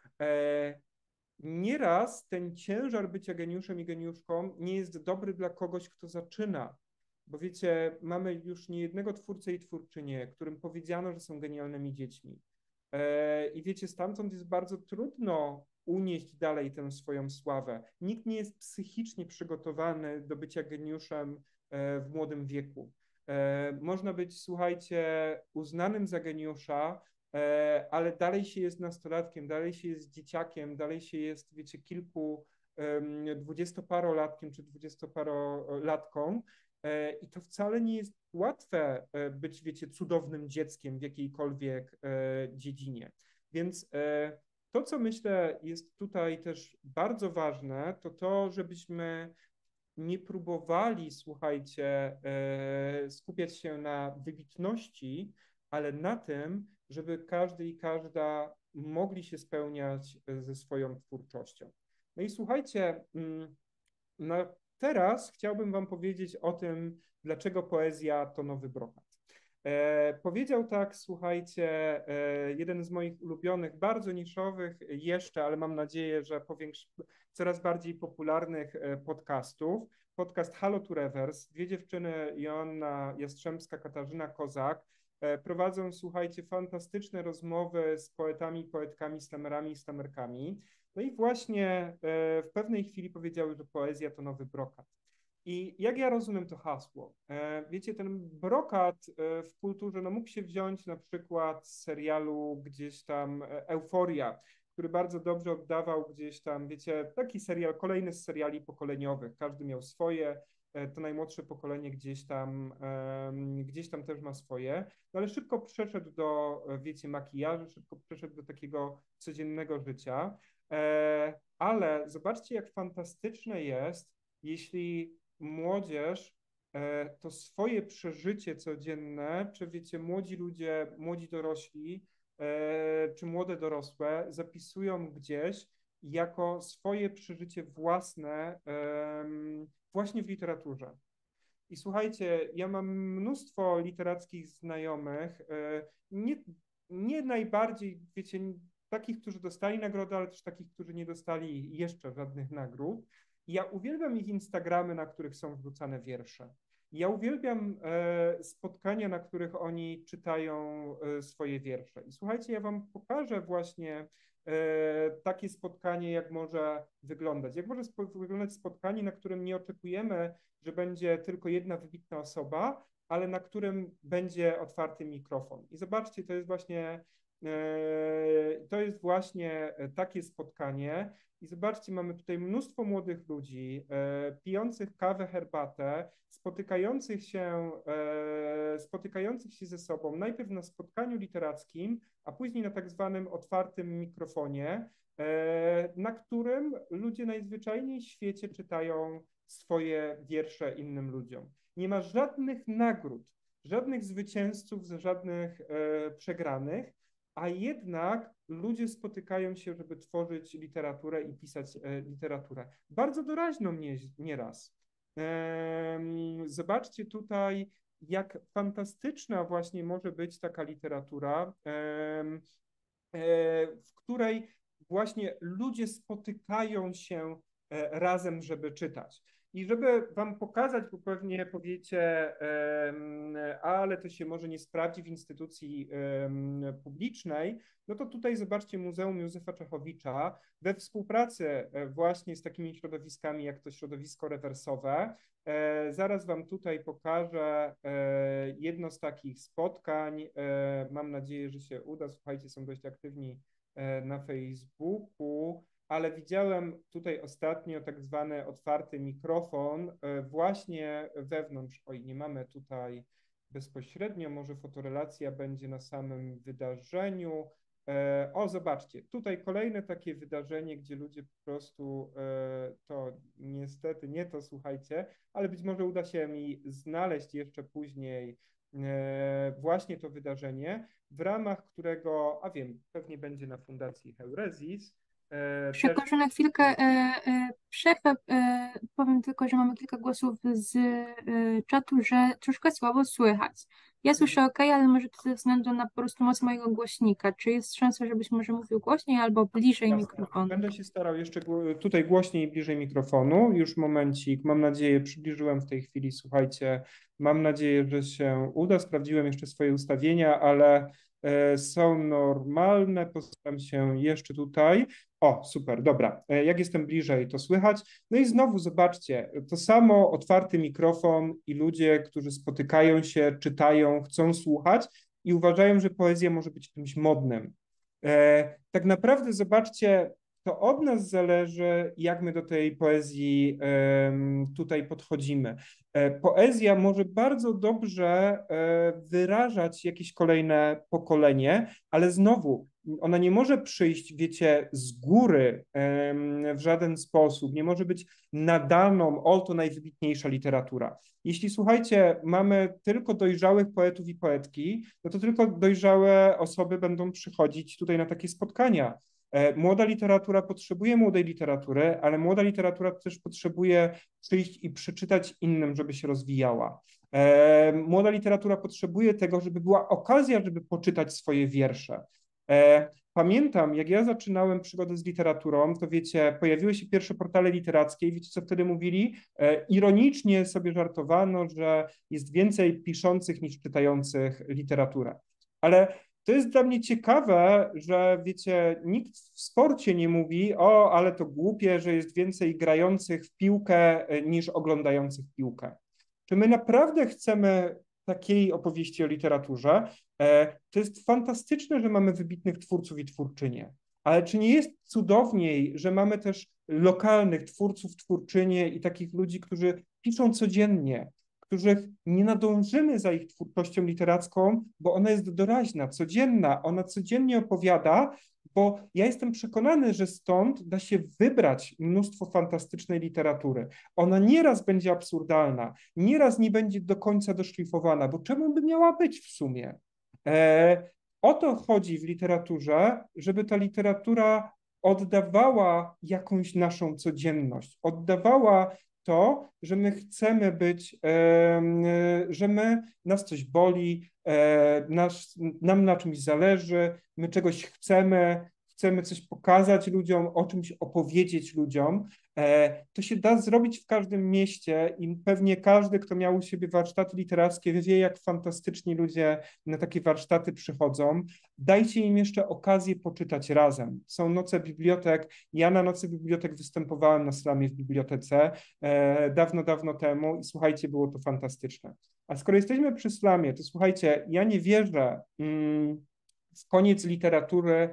[SPEAKER 1] Nieraz ten ciężar bycia geniuszem i geniuszką nie jest dobry dla kogoś, kto zaczyna. Bo wiecie, mamy już niejednego twórcę i twórczynię, którym powiedziano, że są genialnymi dziećmi. I wiecie, stamtąd jest bardzo trudno unieść dalej tę swoją sławę. Nikt nie jest psychicznie przygotowany do bycia geniuszem w młodym wieku. Można być, słuchajcie, uznanym za geniusza, ale dalej się jest nastolatkiem, dalej się jest dzieciakiem, dalej się jest, wiecie, dwudziestoparolatkiem czy dwudziestoparolatką. I to wcale nie jest łatwe być, wiecie, cudownym dzieckiem w jakiejkolwiek dziedzinie. Więc to, co myślę jest tutaj też bardzo ważne, to to, żebyśmy nie próbowali, słuchajcie, skupiać się na wybitności, ale na tym, żeby każdy i każda mogli się spełniać ze swoją twórczością. No i słuchajcie, teraz chciałbym Wam powiedzieć o tym, dlaczego poezja to nowy brokat. Powiedział tak, słuchajcie, jeden z moich ulubionych, bardzo niszowych jeszcze, ale mam nadzieję, że coraz bardziej popularnych podcastów. Podcast Halo to Reverse. Dwie dziewczyny, Joanna Jastrzębska, Katarzyna Kozak, prowadzą, słuchajcie, fantastyczne rozmowy z poetami, poetkami, slamerami i slamerkami. No i właśnie w pewnej chwili powiedziały, że poezja to nowy brokat. I jak ja rozumiem to hasło? Wiecie, ten brokat w kulturze no mógł się wziąć na przykład z serialu gdzieś tam Euforia, który bardzo dobrze oddawał gdzieś tam, wiecie, taki serial, kolejny z seriali pokoleniowych. Każdy miał swoje, to najmłodsze pokolenie gdzieś tam też ma swoje, no ale szybko przeszedł do, wiecie, makijażu, szybko przeszedł do takiego codziennego życia. Ale zobaczcie, jak fantastyczne jest, jeśli młodzież to swoje przeżycie codzienne, czy wiecie, młodzi ludzie, młodzi dorośli, czy młode dorosłe zapisują gdzieś jako swoje przeżycie własne właśnie w literaturze. I słuchajcie, ja mam mnóstwo literackich znajomych, nie najbardziej, wiecie, takich, którzy dostali nagrodę, ale też takich, którzy nie dostali jeszcze żadnych nagród. Ja uwielbiam ich Instagramy, na których są wrzucane wiersze. Ja uwielbiam spotkania, na których oni czytają swoje wiersze. I słuchajcie, ja wam pokażę właśnie takie spotkanie, jak może wyglądać. Jak może wyglądać spotkanie, na którym nie oczekujemy, że będzie tylko jedna wybitna osoba, ale na którym będzie otwarty mikrofon. I zobaczcie, to jest właśnie To jest właśnie takie spotkanie. I zobaczcie, mamy tutaj mnóstwo młodych ludzi, pijących kawę, herbatę, spotykających się ze sobą, najpierw na spotkaniu literackim, a później na tak zwanym otwartym mikrofonie, na którym ludzie najzwyczajniej w świecie czytają swoje wiersze innym ludziom. Nie ma żadnych nagród, żadnych zwycięzców, żadnych przegranych, a jednak ludzie spotykają się, żeby tworzyć literaturę i pisać literaturę. Bardzo doraźną nieraz. Zobaczcie tutaj, jak fantastyczna właśnie może być taka literatura, w której właśnie ludzie spotykają się razem, żeby czytać. I żeby wam pokazać, bo pewnie powiecie, ale to się może nie sprawdzi w instytucji publicznej, no to tutaj zobaczcie Muzeum Józefa Czechowicza we współpracy właśnie z takimi środowiskami jak to środowisko rewersowe. Zaraz wam tutaj pokażę jedno z takich spotkań. Mam nadzieję, że się uda. Słuchajcie, są dość aktywni na Facebooku, ale widziałem tutaj ostatnio tak zwany otwarty mikrofon właśnie wewnątrz. Oj, nie mamy tutaj bezpośrednio, może fotorelacja będzie na samym wydarzeniu. O, zobaczcie, tutaj kolejne takie wydarzenie, gdzie ludzie po prostu, to niestety nie to, słuchajcie, ale być może uda się mi znaleźć jeszcze później właśnie to wydarzenie, w ramach którego, a wiem, pewnie będzie na Fundacji Heuresis.
[SPEAKER 3] Przepraszam na chwilkę przerwę. Powiem tylko, że mamy kilka głosów z czatu, że troszkę słabo słychać. Ja słyszę ok, ale może to ze względu na po prostu moc mojego głośnika. Czy jest szansa, żebyś może mówił głośniej albo bliżej mikrofonu?
[SPEAKER 1] Będę się starał jeszcze tutaj głośniej i bliżej mikrofonu. Już momencik. Mam nadzieję, przybliżyłem w tej chwili, słuchajcie. Mam nadzieję, że się uda. Sprawdziłem jeszcze swoje ustawienia, ale są normalne. Postaram się jeszcze tutaj. O, super, dobra. Jak jestem bliżej, to słychać. No i znowu zobaczcie, to samo otwarty mikrofon i ludzie, którzy spotykają się, czytają, chcą słuchać i uważają, że poezja może być czymś modnym. Tak naprawdę zobaczcie, to od nas zależy, jak my do tej poezji tutaj podchodzimy. Poezja może bardzo dobrze wyrażać jakieś kolejne pokolenie, ale znowu ona nie może przyjść, wiecie, z góry w żaden sposób, nie może być nadaną, to najwybitniejsza literatura. Jeśli, słuchajcie, mamy tylko dojrzałych poetów i poetki, no to tylko dojrzałe osoby będą przychodzić tutaj na takie spotkania. Młoda literatura potrzebuje młodej literatury, ale młoda literatura też potrzebuje przyjść i przeczytać innym, żeby się rozwijała. Młoda literatura potrzebuje tego, żeby była okazja, żeby poczytać swoje wiersze. Pamiętam, jak ja zaczynałem przygodę z literaturą, to wiecie, pojawiły się pierwsze portale literackie i wiecie, co wtedy mówili? Ironicznie sobie żartowano, że jest więcej piszących niż czytających literaturę. Ale to jest dla mnie ciekawe, że wiecie, nikt w sporcie nie mówi, ale to głupie, że jest więcej grających w piłkę niż oglądających piłkę. Czy my naprawdę chcemy takiej opowieści o literaturze? To jest fantastyczne, że mamy wybitnych twórców i twórczynie, ale czy nie jest cudowniej, że mamy też lokalnych twórców, twórczynie i takich ludzi, którzy piszą codziennie, których nie nadążymy za ich twórczością literacką, bo ona jest doraźna, codzienna, ona codziennie opowiada, bo ja jestem przekonany, że stąd da się wybrać mnóstwo fantastycznej literatury. Ona nieraz będzie absurdalna, nieraz nie będzie do końca doszlifowana, bo czemu by miała być w sumie? O to chodzi w literaturze, żeby ta literatura oddawała jakąś naszą codzienność, oddawała to, że my chcemy być, że nas coś boli, nam na czymś zależy, my czegoś chcemy coś pokazać ludziom, o czymś opowiedzieć ludziom. To się da zrobić w każdym mieście i pewnie każdy, kto miał u siebie warsztaty literackie, wie, jak fantastyczni ludzie na takie warsztaty przychodzą. Dajcie im jeszcze okazję poczytać razem. Są noce bibliotek. Ja na nocy bibliotek występowałem na slamie w bibliotece dawno, dawno temu i słuchajcie, było to fantastyczne. A skoro jesteśmy przy slamie, to słuchajcie, ja nie wierzę w koniec literatury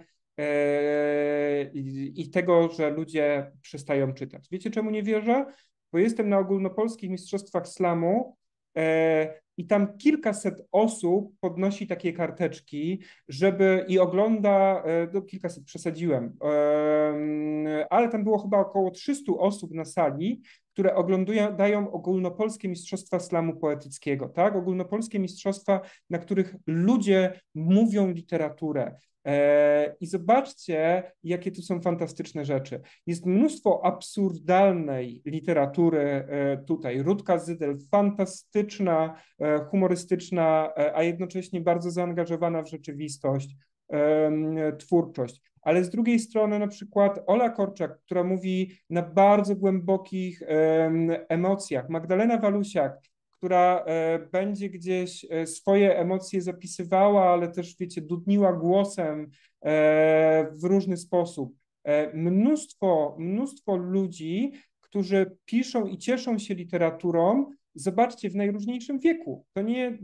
[SPEAKER 1] i tego, że ludzie przestają czytać. Wiecie, czemu nie wierzę? Bo jestem na ogólnopolskich mistrzostwach slamu i tam kilkaset osób podnosi takie karteczki, i ogląda, kilkaset przesadziłem, ale tam było chyba około 300 osób na sali, które dają ogólnopolskie mistrzostwa slamu poetyckiego, tak? Ogólnopolskie mistrzostwa, na których ludzie mówią literaturę. I zobaczcie, jakie tu są fantastyczne rzeczy. Jest mnóstwo absurdalnej literatury tutaj. Rutka Zydel, fantastyczna, humorystyczna, a jednocześnie bardzo zaangażowana w rzeczywistość, twórczość. Ale z drugiej strony na przykład Ola Korczak, która mówi na bardzo głębokich emocjach. Magdalena Walusiak, która będzie gdzieś swoje emocje zapisywała, ale też, wiecie, dudniła głosem w różny sposób. Mnóstwo ludzi, którzy piszą i cieszą się literaturą, zobaczcie, w najróżniejszym wieku. To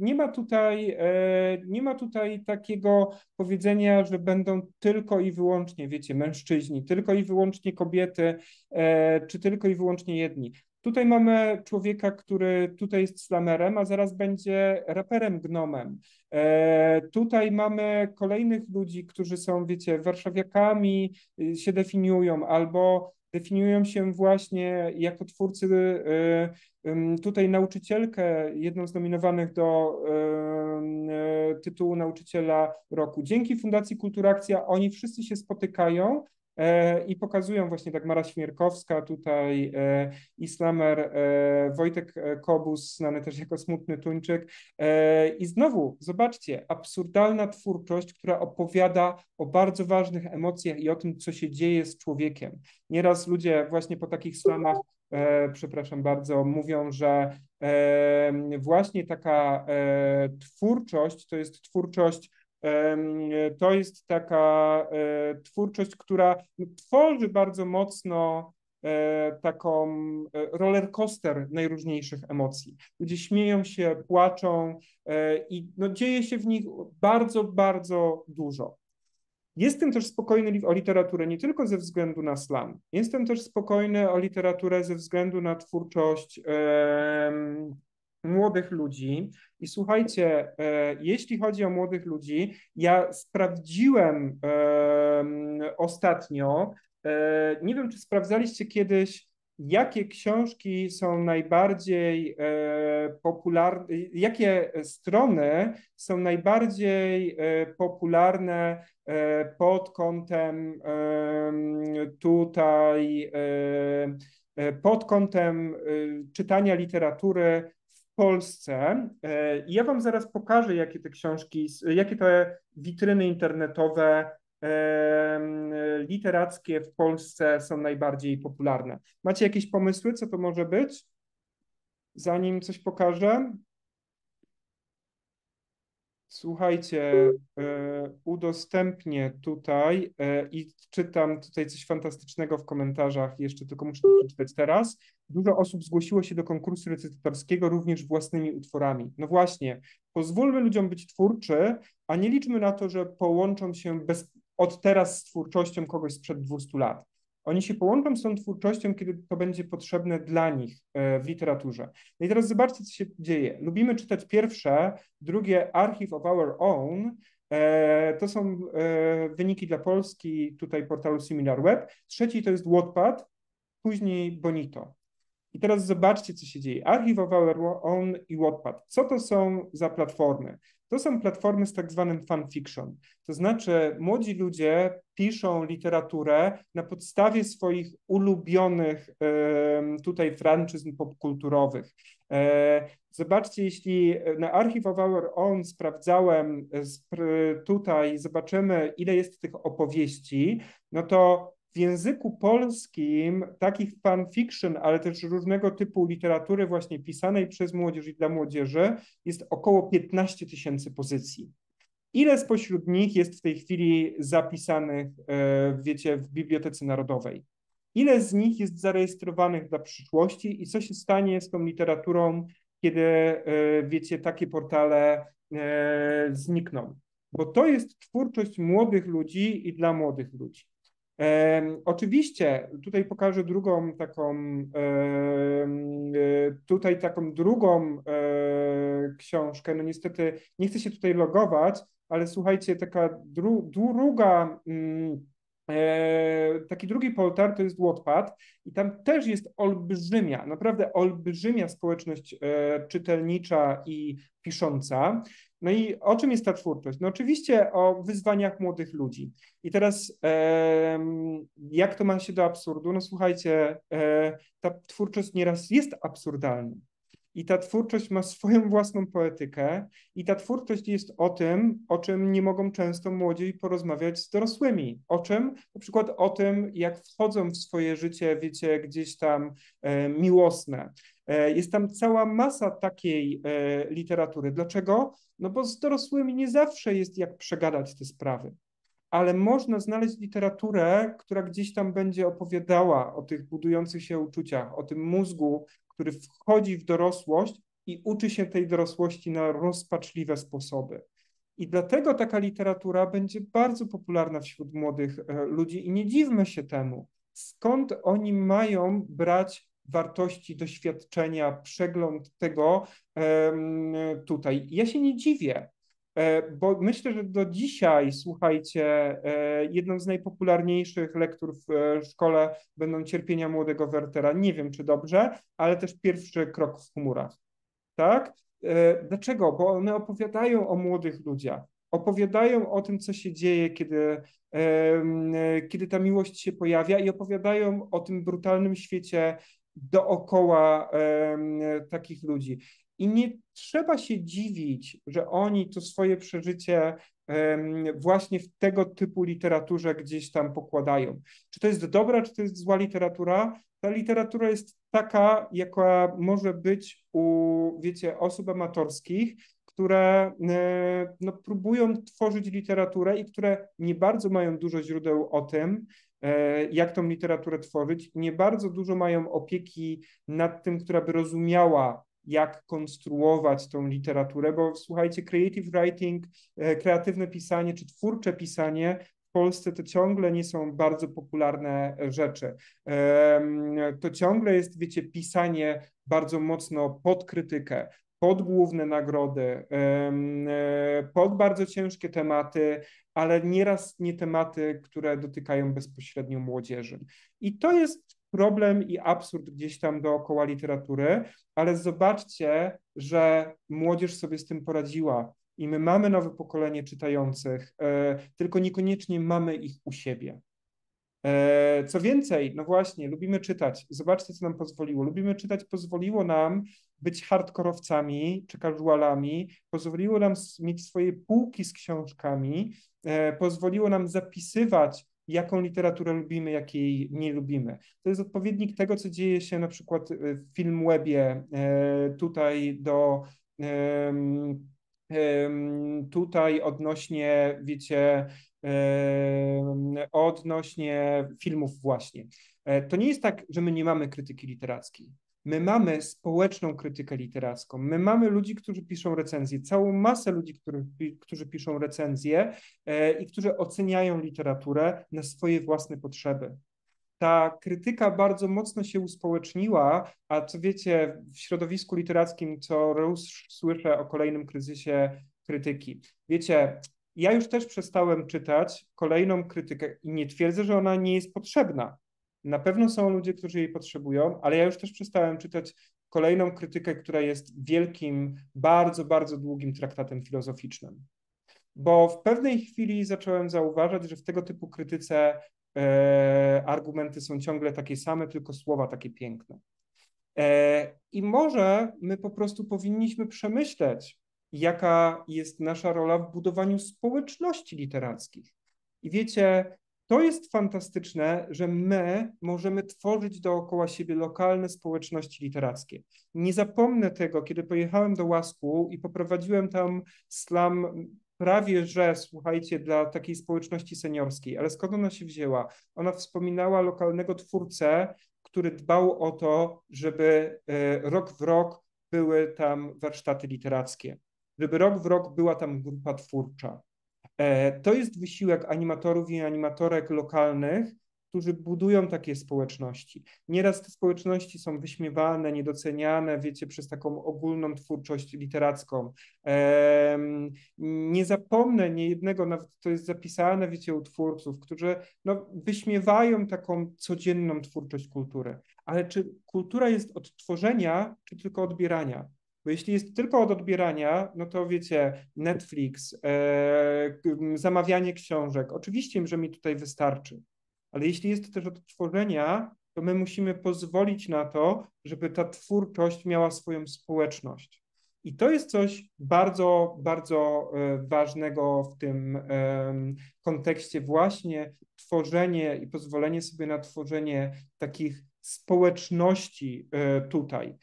[SPEAKER 1] nie ma tutaj takiego powiedzenia, że będą tylko i wyłącznie, wiecie, mężczyźni, tylko i wyłącznie kobiety, czy tylko i wyłącznie jedni. Tutaj mamy człowieka, który tutaj jest slamerem, a zaraz będzie raperem gnomem. Tutaj mamy kolejnych ludzi, którzy są, wiecie, warszawiakami, się definiują, albo definiują się właśnie jako twórcy. Tutaj nauczycielkę, jedną z nominowanych do tytułu nauczyciela roku. Dzięki Fundacji Kulturakcja oni wszyscy się spotykają i pokazują właśnie Dagmara Śmierkowska, tutaj islamer, Wojtek Kobus, znany też jako Smutny Tuńczyk. I znowu, zobaczcie, absurdalna twórczość, która opowiada o bardzo ważnych emocjach i o tym, co się dzieje z człowiekiem. Nieraz ludzie właśnie po takich slamach, przepraszam bardzo, mówią, że właśnie taka twórczość to jest taka twórczość, która tworzy bardzo mocno taką rollercoaster najróżniejszych emocji. Ludzie śmieją się, płaczą i no, dzieje się w nich bardzo, bardzo dużo. Jestem też spokojny o literaturę nie tylko ze względu na slam. Jestem też spokojny o literaturę ze względu na twórczość młodych ludzi. I słuchajcie, jeśli chodzi o młodych ludzi, ja sprawdziłem ostatnio, nie wiem, czy sprawdzaliście kiedyś, jakie książki są najbardziej popularne, jakie strony są najbardziej popularne pod kątem pod kątem czytania literatury w Polsce. Ja wam zaraz pokażę, jakie te witryny internetowe literackie w Polsce są najbardziej popularne. Macie jakieś pomysły, co to może być? Zanim coś pokażę? Słuchajcie, udostępnię tutaj i czytam tutaj coś fantastycznego w komentarzach, jeszcze tylko muszę to przeczytać teraz. Dużo osób zgłosiło się do konkursu recytatorskiego również własnymi utworami. No właśnie, pozwólmy ludziom być twórczy, a nie liczmy na to, że połączą się od teraz z twórczością kogoś sprzed 200 lat. Oni się połączą z tą twórczością, kiedy to będzie potrzebne dla nich w literaturze. No i teraz zobaczcie, co się dzieje. Lubimy czytać pierwsze, drugie Archive of Our Own. To są wyniki dla Polski, tutaj portalu SimilarWeb. Trzeci to jest Wattpad, później Bonito. I teraz zobaczcie, co się dzieje. Archive of Our Own i Wattpad. Co to są za platformy? To są platformy z tak zwanym fanfiction. To znaczy młodzi ludzie piszą literaturę na podstawie swoich ulubionych tutaj franczyzn popkulturowych. Zobaczcie, jeśli na Archive of Our Own sprawdzałem tutaj, zobaczymy, ile jest tych opowieści, no to w języku polskim takich fanfiction, ale też różnego typu literatury właśnie pisanej przez młodzież i dla młodzieży jest około 15 000 pozycji. Ile spośród nich jest w tej chwili zapisanych, wiecie, w Bibliotece Narodowej? Ile z nich jest zarejestrowanych dla przyszłości i co się stanie z tą literaturą, kiedy, wiecie, takie portale znikną? bo to jest twórczość młodych ludzi i dla młodych ludzi. Oczywiście tutaj pokażę drugą taką, książkę. No niestety nie chcę się tutaj logować, ale słuchajcie, taka druga, taki drugi portal to jest Wattpad i tam też jest olbrzymia, naprawdę olbrzymia społeczność czytelnicza i pisząca. No i o czym jest ta twórczość? No oczywiście o wyzwaniach młodych ludzi. I teraz jak to ma się do absurdu? No słuchajcie, ta twórczość nieraz jest absurdalna. I ta twórczość ma swoją własną poetykę i ta twórczość jest o tym, o czym nie mogą często młodzi porozmawiać z dorosłymi. O czym? Na przykład o tym, jak wchodzą w swoje życie, wiecie, gdzieś tam miłosne. Jest tam cała masa takiej literatury. Dlaczego? No bo z dorosłymi nie zawsze jest jak przegadać te sprawy. Ale można znaleźć literaturę, która gdzieś tam będzie opowiadała o tych budujących się uczuciach, o tym mózgu, który wchodzi w dorosłość i uczy się tej dorosłości na rozpaczliwe sposoby. I dlatego taka literatura będzie bardzo popularna wśród młodych ludzi i nie dziwmy się temu. Skąd oni mają brać wartości, doświadczenia, przegląd tego tutaj? Ja się nie dziwię. Bo myślę, że do dzisiaj, słuchajcie, jedną z najpopularniejszych lektur w szkole będą Cierpienia młodego Wertera. Nie wiem, czy dobrze, ale też Pierwszy krok w chmurach. Tak? Dlaczego? Bo one opowiadają o młodych ludziach. Opowiadają o tym, co się dzieje, kiedy ta miłość się pojawia i opowiadają o tym brutalnym świecie dookoła takich ludzi. I nie trzeba się dziwić, że oni to swoje przeżycie właśnie w tego typu literaturze gdzieś tam pokładają. Czy to jest dobra, czy to jest zła literatura? Ta literatura jest taka, jaka może być u, wiecie, osób amatorskich, które no, próbują tworzyć literaturę i które nie bardzo mają dużo źródeł o tym, jak tą literaturę tworzyć, nie bardzo dużo mają opieki nad tym, która by rozumiała, jak konstruować tą literaturę, bo słuchajcie, creative writing, kreatywne pisanie czy twórcze pisanie w Polsce to ciągle nie są bardzo popularne rzeczy. To ciągle jest, wiecie, pisanie bardzo mocno pod krytykę, pod główne nagrody, pod bardzo ciężkie tematy, ale nieraz nie tematy, które dotykają bezpośrednio młodzieży. I to jest problem i absurd gdzieś tam dookoła literatury, ale zobaczcie, że młodzież sobie z tym poradziła i my mamy nowe pokolenie czytających, tylko niekoniecznie mamy ich u siebie. Co więcej, no właśnie, lubimy czytać. Zobaczcie, co nam pozwoliło. Lubimy czytać, pozwoliło nam być hardkorowcami czy casualami, pozwoliło nam mieć swoje półki z książkami, pozwoliło nam zapisywać, jaką literaturę lubimy, jakiej nie lubimy. To jest odpowiednik tego, co dzieje się na przykład w Filmwebie, tutaj odnośnie, wiecie, odnośnie filmów właśnie. To nie jest tak, że my nie mamy krytyki literackiej. My mamy społeczną krytykę literacką. My mamy ludzi, którzy piszą recenzje, całą masę ludzi, którzy piszą recenzje i którzy oceniają literaturę na swoje własne potrzeby. Ta krytyka bardzo mocno się uspołeczniła, a co wiecie, w środowisku literackim co słyszę o kolejnym kryzysie krytyki. Wiecie, ja już też przestałem czytać kolejną krytykę i nie twierdzę, że ona nie jest potrzebna. Na pewno są ludzie, którzy jej potrzebują, ale ja już też przestałem czytać kolejną krytykę, która jest wielkim, bardzo, bardzo długim traktatem filozoficznym. Bo w pewnej chwili zacząłem zauważać, że w tego typu krytyce argumenty są ciągle takie same, tylko słowa takie piękne. I może my po prostu powinniśmy przemyśleć, jaka jest nasza rola w budowaniu społeczności literackich. I wiecie, to jest fantastyczne, że my możemy tworzyć dookoła siebie lokalne społeczności literackie. Nie zapomnę tego, kiedy pojechałem do Łasku i poprowadziłem tam slam prawie że, słuchajcie, dla takiej społeczności seniorskiej. Ale skąd ona się wzięła? Ona wspominała lokalnego twórcę, który dbał o to, żeby rok w rok były tam warsztaty literackie, żeby rok w rok była tam grupa twórcza. To jest wysiłek animatorów i animatorek lokalnych, którzy budują takie społeczności. Nieraz te społeczności są wyśmiewane, niedoceniane, wiecie, przez taką ogólną twórczość literacką. Nie zapomnę niejednego, nawet to jest zapisane, wiecie, u twórców, którzy no, wyśmiewają taką codzienną twórczość kultury. Ale czy kultura jest od tworzenia, czy tylko odbierania? Bo jeśli jest tylko od odbierania, no to wiecie, Netflix, zamawianie książek, oczywiście, że mi tutaj wystarczy. Ale jeśli jest też od tworzenia, to my musimy pozwolić na to, żeby ta twórczość miała swoją społeczność. I to jest coś bardzo, bardzo ważnego w tym kontekście właśnie tworzenie i pozwolenie sobie na tworzenie takich społeczności tutaj.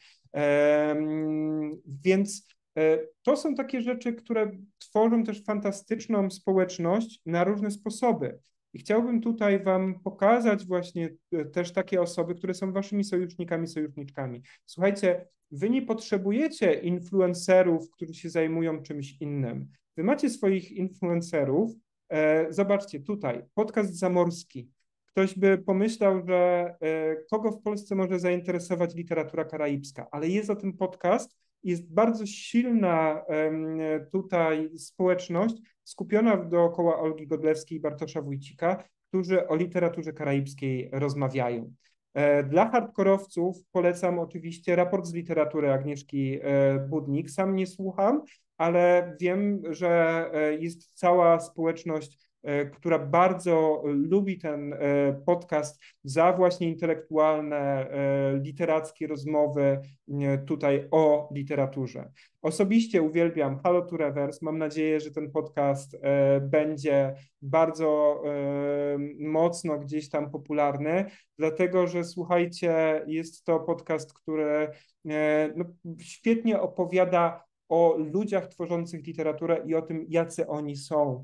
[SPEAKER 1] Więc to są takie rzeczy, które tworzą też fantastyczną społeczność na różne sposoby. I chciałbym tutaj Wam pokazać właśnie też takie osoby, które są Waszymi sojusznikami, sojuszniczkami. Słuchajcie, Wy nie potrzebujecie influencerów, którzy się zajmują czymś innym. Wy macie swoich influencerów. Zobaczcie tutaj, podcast zamorski. Ktoś by pomyślał, że kogo w Polsce może zainteresować literatura karaibska, ale jest o tym podcast, jest bardzo silna tutaj społeczność skupiona dookoła Olgi Godlewskiej i Bartosza Wójcika, którzy o literaturze karaibskiej rozmawiają. Dla hardkorowców polecam oczywiście raport z literatury Agnieszki Budnik. Sam nie słucham, ale wiem, że jest cała społeczność, która bardzo lubi ten podcast za właśnie intelektualne, literackie rozmowy tutaj o literaturze. Osobiście uwielbiam Halo to Reverse. Mam nadzieję, że ten podcast będzie bardzo mocno gdzieś tam popularny, dlatego że słuchajcie, jest to podcast, który no, świetnie opowiada o ludziach tworzących literaturę i o tym, jacy oni są.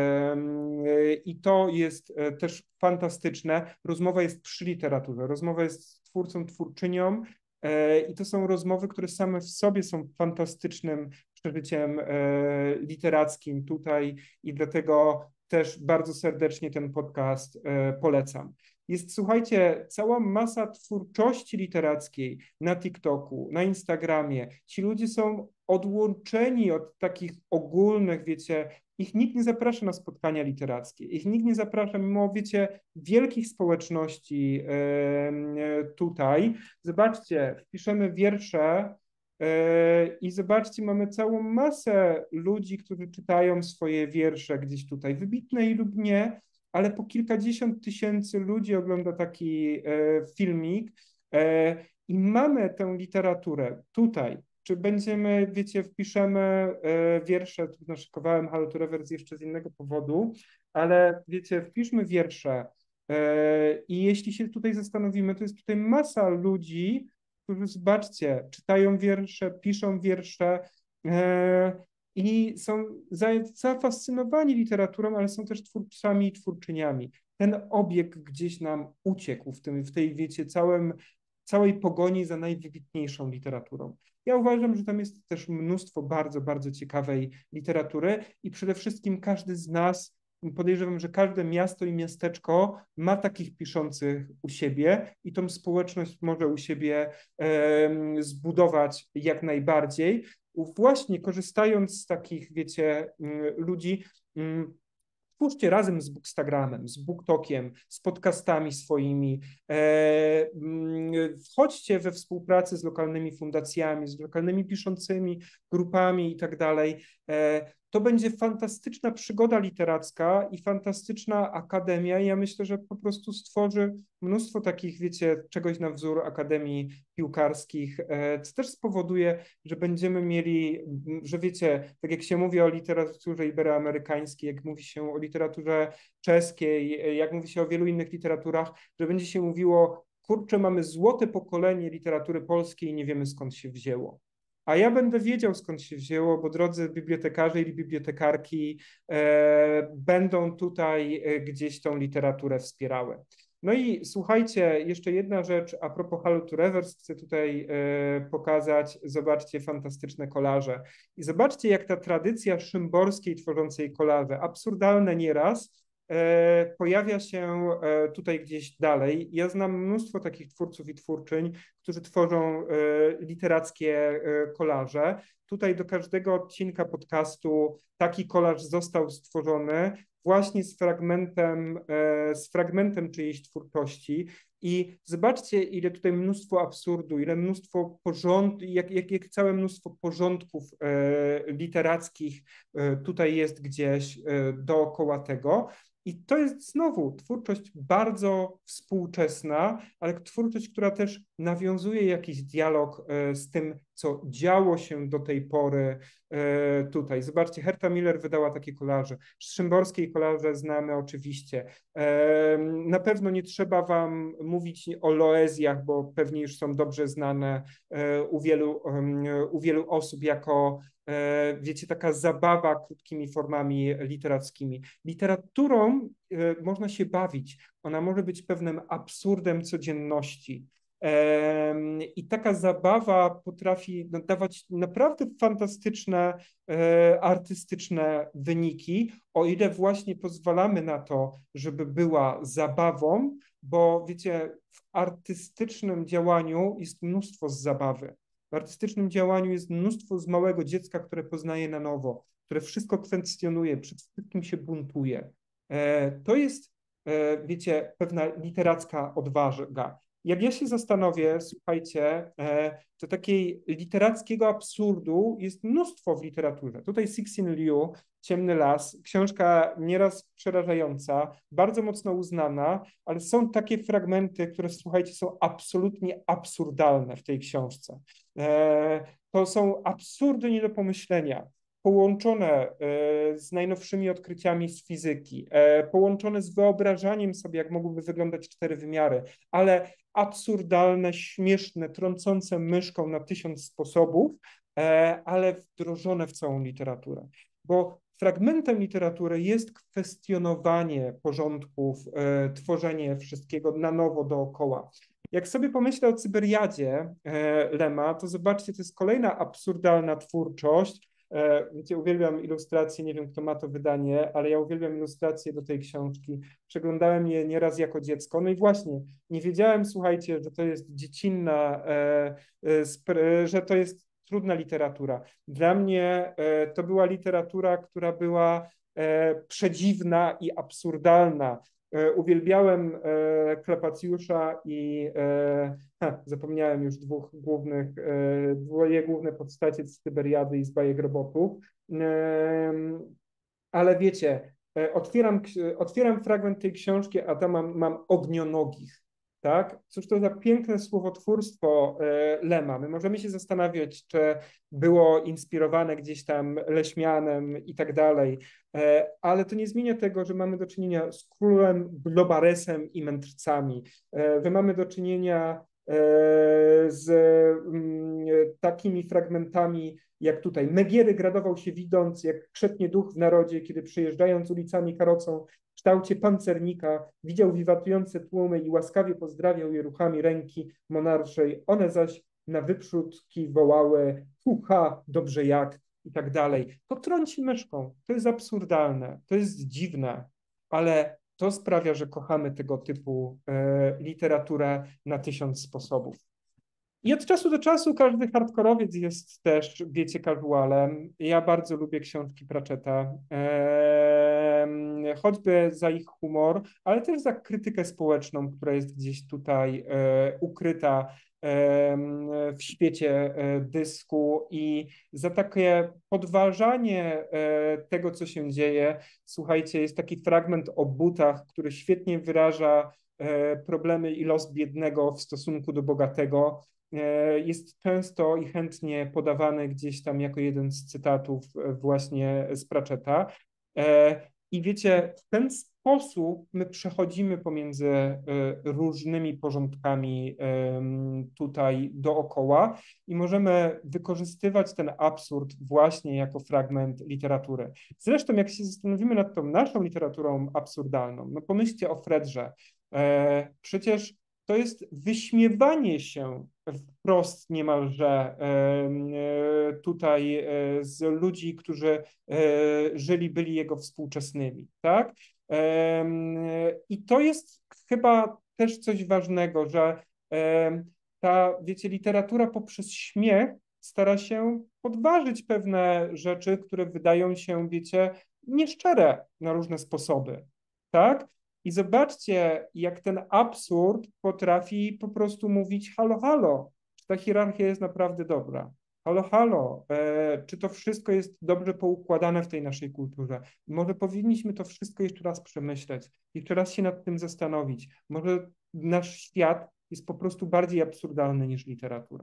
[SPEAKER 1] I to jest też fantastyczne. Rozmowa jest przy literaturze, rozmowa jest z twórcą, twórczynią i to są rozmowy, które same w sobie są fantastycznym przeżyciem literackim tutaj i dlatego też bardzo serdecznie ten podcast polecam. Jest, słuchajcie, cała masa twórczości literackiej na TikToku, na Instagramie. Ci ludzie są odłączeni od takich ogólnych, wiecie, ich nikt nie zaprasza na spotkania literackie, ich nikt nie zaprasza, mimo, wiecie, wielkich społeczności tutaj. Zobaczcie, wpiszemy wiersze i zobaczcie, mamy całą masę ludzi, którzy czytają swoje wiersze gdzieś tutaj, wybitne lub nie, ale po kilkadziesiąt tysięcy ludzi ogląda taki filmik i mamy tę literaturę tutaj. Czy będziemy, wiecie, wpiszemy wiersze, tu naszykowałem Halo to Reverse jeszcze z innego powodu, ale wiecie, wpiszmy wiersze i jeśli się tutaj zastanowimy, to jest tutaj masa ludzi, którzy, zobaczcie, czytają wiersze, piszą wiersze i są zafascynowani literaturą, ale są też twórcami i twórczyniami. Ten obieg gdzieś nam uciekł w tej, wiecie, całej pogoni za najwybitniejszą literaturą. Ja uważam, że tam jest też mnóstwo bardzo, bardzo ciekawej literatury i przede wszystkim każdy z nas, podejrzewam, że każde miasto i miasteczko ma takich piszących u siebie i tą społeczność może u siebie zbudować jak najbardziej. Właśnie korzystając z takich, wiecie, ludzi, twórzcie razem z Bookstagramem, z BookTokiem, z podcastami swoimi. Wchodźcie we współpracę z lokalnymi fundacjami, z lokalnymi piszącymi grupami i tak dalej. To będzie fantastyczna przygoda literacka i fantastyczna akademia. Ja myślę, że po prostu stworzy mnóstwo takich, wiecie, czegoś na wzór akademii piłkarskich, co też spowoduje, że będziemy mieli, że wiecie, tak jak się mówi o literaturze iberoamerykańskiej, jak mówi się o literaturze czeskiej, jak mówi się o wielu innych literaturach, że będzie się mówiło, kurczę, mamy złote pokolenie literatury polskiej i nie wiemy, skąd się wzięło. A ja będę wiedział, skąd się wzięło, bo drodzy bibliotekarze i bibliotekarki będą tutaj gdzieś tą literaturę wspierały. No i słuchajcie, jeszcze jedna rzecz a propos Halo to Reverse chcę tutaj pokazać. Zobaczcie fantastyczne kolaże. I zobaczcie, jak ta tradycja szymborskiej tworzącej kolaże, absurdalne nieraz, pojawia się tutaj gdzieś dalej. Ja znam mnóstwo takich twórców i twórczyń, którzy tworzą literackie kolaże. Tutaj do każdego odcinka podcastu taki kolaż został stworzony właśnie z fragmentem czyjejś twórczości. I zobaczcie, ile tutaj mnóstwo absurdu, ile mnóstwo porządków, jak całe mnóstwo porządków literackich tutaj jest gdzieś dookoła tego. I to jest znowu twórczość bardzo współczesna, ale twórczość, która też nawiązuje jakiś dialog z tym, co działo się do tej pory tutaj. Zobaczcie, Herta Miller wydała takie kolaże. Szymborskiej kolaże znamy oczywiście. Na pewno nie trzeba wam mówić o Loezjach, bo pewnie już są dobrze znane u wielu osób jako wiecie, taka zabawa krótkimi formami literackimi. Literaturą można się bawić. Ona może być pewnym absurdem codzienności. I taka zabawa potrafi dawać naprawdę fantastyczne, artystyczne wyniki, o ile właśnie pozwalamy na to, żeby była zabawą, bo wiecie, w artystycznym działaniu jest mnóstwo z zabawy. W artystycznym działaniu jest mnóstwo z małego dziecka, które poznaje na nowo, które wszystko kwestionuje, przed wszystkim się buntuje. To jest, wiecie, pewna literacka odwaga. Jak ja się zastanowię, słuchajcie, to takiej literackiego absurdu jest mnóstwo w literaturze. Tutaj Cixin Liu, Ciemny las, książka nieraz przerażająca, bardzo mocno uznana, ale są takie fragmenty, które, słuchajcie, są absolutnie absurdalne w tej książce. To są absurdy nie do pomyślenia, połączone z najnowszymi odkryciami z fizyki, połączone z wyobrażaniem sobie, jak mogłyby wyglądać 4 wymiary, ale absurdalne, śmieszne, trącące myszką na 1000 sposobów, ale wdrożone w całą literaturę. Bo fragmentem literatury jest kwestionowanie porządków, tworzenie wszystkiego na nowo dookoła. Jak sobie pomyślę o Cyberiadzie Lema, to zobaczcie, to jest kolejna absurdalna twórczość. Wiecie, uwielbiam ilustracje, nie wiem, kto ma to wydanie, ale ja uwielbiam ilustracje do tej książki. Przeglądałem je nieraz jako dziecko. No i właśnie, nie wiedziałem, słuchajcie, że to jest dziecinna, że to jest trudna literatura. Dla mnie to była literatura, która była przedziwna i absurdalna. Uwielbiałem Klepacjusza i zapomniałem już dwoje główne postacie z Tyberiady i z Bajek Robotów. Ale wiecie, otwieram fragment tej książki, a tam mam ognionogich. Tak? Cóż to za piękne słowotwórstwo Lema. My możemy się zastanawiać, czy było inspirowane gdzieś tam Leśmianem i tak dalej, ale to nie zmienia tego, że mamy do czynienia z królem Blobaresem i mędrcami, że mamy do czynienia z takimi fragmentami jak tutaj. Megiery gradował się widząc, jak krzepnie duch w narodzie, kiedy przejeżdżając ulicami karocą w kształcie pancernika widział wiwatujące tłumy i łaskawie pozdrawiał je ruchami ręki monarszej. One zaś na wyprzódki wołały hucha, dobrze jak i tak dalej. To trąci myszką. To jest absurdalne, to jest dziwne, ale to sprawia, że kochamy tego typu literaturę na 1000 sposobów. I od czasu do czasu każdy hardkorowiec jest też, wiecie, casualem. Ja bardzo lubię książki Pratchetta, choćby za ich humor, ale też za krytykę społeczną, która jest gdzieś tutaj ukryta w świecie dysku i za takie podważanie tego, co się dzieje. Słuchajcie, jest taki fragment o butach, który świetnie wyraża problemy i los biednego w stosunku do bogatego. Jest często i chętnie podawany gdzieś tam jako jeden z cytatów właśnie z Pratchetta. I wiecie, w ten sposób my przechodzimy pomiędzy różnymi porządkami tutaj dookoła i możemy wykorzystywać ten absurd właśnie jako fragment literatury. Zresztą jak się zastanowimy nad tą naszą literaturą absurdalną, no pomyślcie o Fredrze. Przecież to jest wyśmiewanie się wprost niemalże tutaj z ludzi, którzy byli jego współczesnymi, tak? I to jest chyba też coś ważnego, że ta, wiecie, literatura poprzez śmiech stara się podważyć pewne rzeczy, które wydają się, wiecie, nieszczere na różne sposoby, tak? I zobaczcie, jak ten absurd potrafi po prostu mówić halo, halo, czy ta hierarchia jest naprawdę dobra? Halo, halo, czy to wszystko jest dobrze poukładane w tej naszej kulturze? Może powinniśmy to wszystko jeszcze raz przemyśleć, jeszcze raz się nad tym zastanowić. Może nasz świat jest po prostu bardziej absurdalny niż literatura.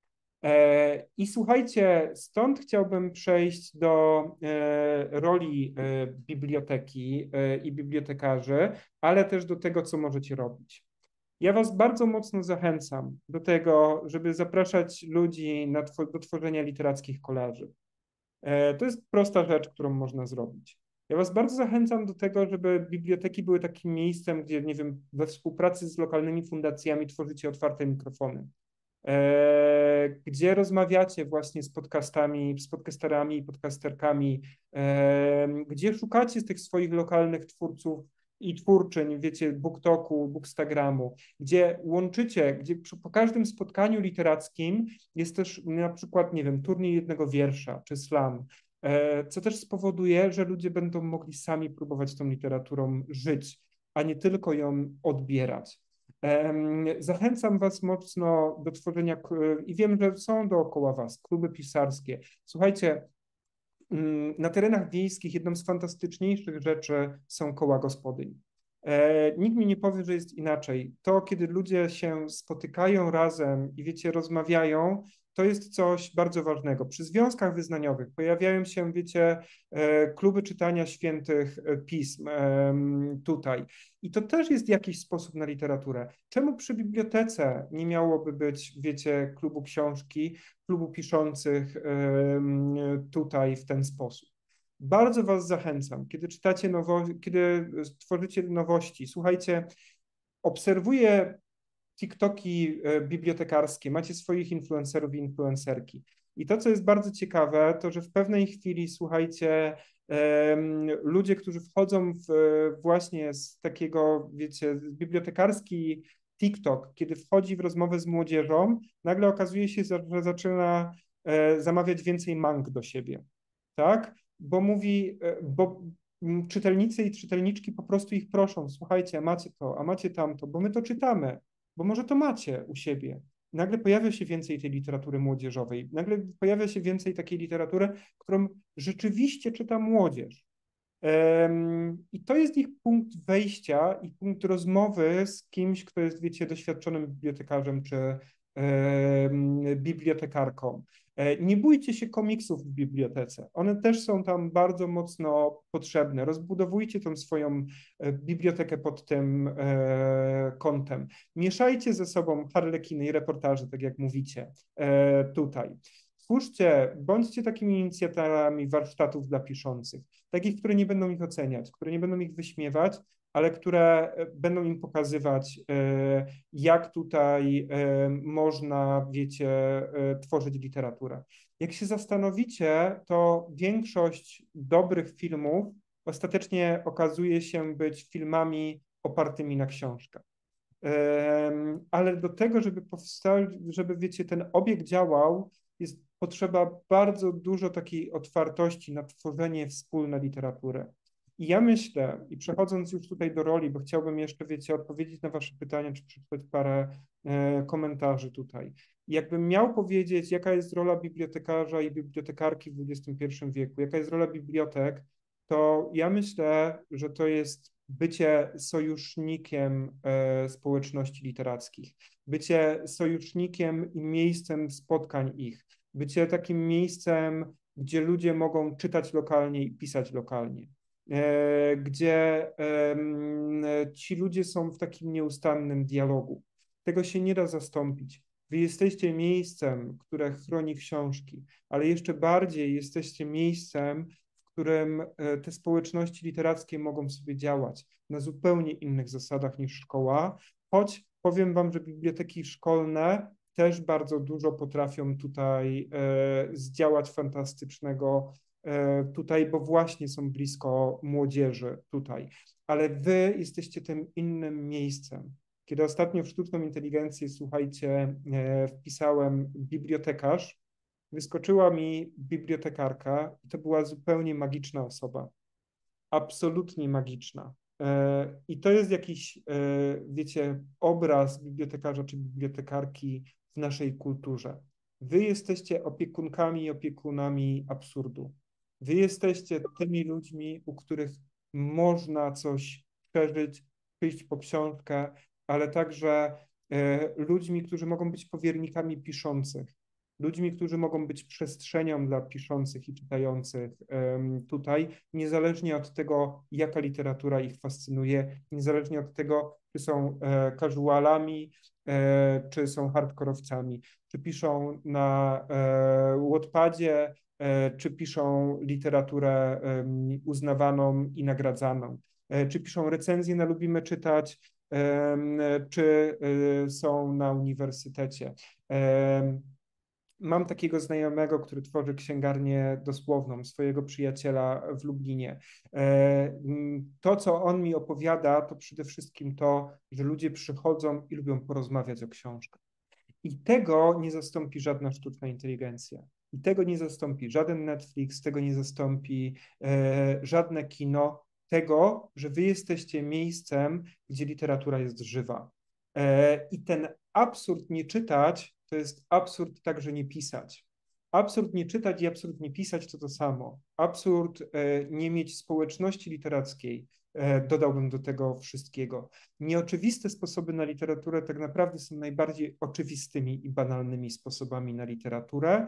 [SPEAKER 1] I słuchajcie, stąd chciałbym przejść do roli biblioteki i bibliotekarzy, ale też do tego, co możecie robić. Ja Was bardzo mocno zachęcam do tego, żeby zapraszać ludzi do tworzenia literackich kolaży. To jest prosta rzecz, którą można zrobić. Ja Was bardzo zachęcam do tego, żeby biblioteki były takim miejscem, gdzie, nie wiem, we współpracy z lokalnymi fundacjami tworzycie otwarte mikrofony, gdzie rozmawiacie właśnie z podcastami, z podcasterami i podcasterkami, gdzie szukacie z tych swoich lokalnych twórców i twórczyń, wiecie, BookToku, Bookstagramu, gdzie łączycie, gdzie po każdym spotkaniu literackim jest też na przykład, nie wiem, turniej jednego wiersza czy slam, co też spowoduje, że ludzie będą mogli sami próbować tą literaturą żyć, a nie tylko ją odbierać. Zachęcam Was mocno do tworzenia, i wiem, że są dookoła Was kluby pisarskie. Słuchajcie, na terenach wiejskich jedną z fantastyczniejszych rzeczy są koła gospodyń. Nikt mi nie powie, że jest inaczej. To, kiedy ludzie się spotykają razem i wiecie, rozmawiają, to jest coś bardzo ważnego. Przy związkach wyznaniowych pojawiają się, wiecie, kluby czytania świętych pism tutaj. I to też jest jakiś sposób na literaturę. Czemu przy bibliotece nie miałoby być, wiecie, klubu książki, klubu piszących tutaj w ten sposób? Bardzo Was zachęcam, kiedy czytacie kiedy tworzycie nowości, słuchajcie, obserwuję TikToki bibliotekarskie, macie swoich influencerów i influencerki. I to, co jest bardzo ciekawe, to, że w pewnej chwili, słuchajcie, ludzie, którzy wchodzą właśnie z takiego, wiecie, bibliotekarski TikTok, kiedy wchodzi w rozmowę z młodzieżą, nagle okazuje się, że zaczyna zamawiać więcej mang do siebie, tak? Bo mówi, bo czytelnicy i czytelniczki po prostu ich proszą, słuchajcie, a macie to, a macie tamto, bo my to czytamy, bo może to macie u siebie. Nagle pojawia się więcej tej literatury młodzieżowej, nagle pojawia się więcej takiej literatury, którą rzeczywiście czyta młodzież. I to jest ich punkt wejścia i punkt rozmowy z kimś, kto jest, wiecie, doświadczonym bibliotekarzem czy bibliotekarką. Nie bójcie się komiksów w bibliotece. One też są tam bardzo mocno potrzebne. Rozbudowujcie tą swoją bibliotekę pod tym kątem. Mieszajcie ze sobą harlekiny i reportaże, tak jak mówicie tutaj. Twórzcie, bądźcie takimi inicjatorami warsztatów dla piszących, takich, które nie będą ich oceniać, które nie będą ich wyśmiewać, ale które będą im pokazywać, jak tutaj można, wiecie, tworzyć literaturę. Jak się zastanowicie, to większość dobrych filmów ostatecznie okazuje się być filmami opartymi na książkach. Ale do tego, żeby powstał, żeby, wiecie, ten obieg działał, jest potrzeba bardzo dużo takiej otwartości na tworzenie wspólne literatury. I ja myślę, i przechodząc już tutaj do roli, bo chciałbym jeszcze, wiecie, odpowiedzieć na Wasze pytania, czy przeczytać parę komentarzy tutaj. Jakbym miał powiedzieć, jaka jest rola bibliotekarza i bibliotekarki w XXI wieku, jaka jest rola bibliotek, to ja myślę, że to jest bycie sojusznikiem społeczności literackich, bycie sojusznikiem i miejscem spotkań ich, bycie takim miejscem, gdzie ludzie mogą czytać lokalnie i pisać lokalnie, gdzie ci ludzie są w takim nieustannym dialogu. Tego się nie da zastąpić. Wy jesteście miejscem, które chroni książki, ale jeszcze bardziej jesteście miejscem, w którym te społeczności literackie mogą sobie działać na zupełnie innych zasadach niż szkoła, choć powiem wam, że biblioteki szkolne też bardzo dużo potrafią tutaj zdziałać fantastycznego tutaj, bo właśnie są blisko młodzieży tutaj. Ale wy jesteście tym innym miejscem. Kiedy ostatnio w sztuczną inteligencję, słuchajcie, wpisałem bibliotekarz, wyskoczyła mi bibliotekarka i to była zupełnie magiczna osoba. Absolutnie magiczna. I to jest jakiś, wiecie, obraz bibliotekarza czy bibliotekarki w naszej kulturze. Wy jesteście opiekunkami i opiekunami absurdu. Wy jesteście tymi ludźmi, u których można coś przeżyć, przyjść po książkę, ale także ludźmi, którzy mogą być powiernikami piszących, ludźmi, którzy mogą być przestrzenią dla piszących i czytających tutaj, niezależnie od tego, jaka literatura ich fascynuje, niezależnie od tego, czy są casualami, czy są hardkorowcami, czy piszą na Wattpadzie, czy piszą literaturę uznawaną i nagradzaną, czy piszą recenzje na Lubimy Czytać, czy są na uniwersytecie. Mam takiego znajomego, który tworzy księgarnię dosłowną, swojego przyjaciela w Lublinie. To, co on mi opowiada, to przede wszystkim to, że ludzie przychodzą i lubią porozmawiać o książkach. I tego nie zastąpi żadna sztuczna inteligencja. I tego nie zastąpi żaden Netflix, tego nie zastąpi żadne kino, tego, że wy jesteście miejscem, gdzie literatura jest żywa. I ten absurd nie czytać, to jest absurd także nie pisać. Absurd nie czytać i absurd nie pisać to samo. Absurd nie mieć społeczności literackiej, dodałbym do tego wszystkiego. Nieoczywiste sposoby na literaturę tak naprawdę są najbardziej oczywistymi i banalnymi sposobami na literaturę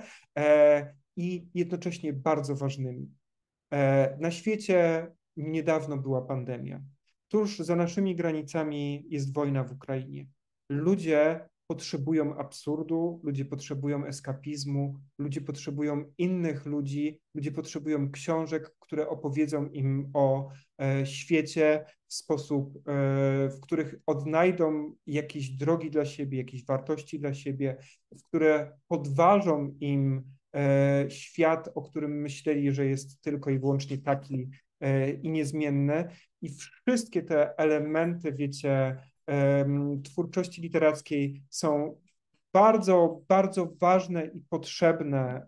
[SPEAKER 1] i jednocześnie bardzo ważnymi. Na świecie niedawno była pandemia. Tuż za naszymi granicami jest wojna w Ukrainie. Ludzie potrzebują absurdu, ludzie potrzebują eskapizmu, ludzie potrzebują innych ludzi, ludzie potrzebują książek, które opowiedzą im o świecie w sposób, w których odnajdą jakieś drogi dla siebie, jakieś wartości dla siebie, w które podważą im świat, o którym myśleli, że jest tylko i wyłącznie taki i niezmienny. I wszystkie te elementy, wiecie, twórczości literackiej są bardzo, bardzo ważne i potrzebne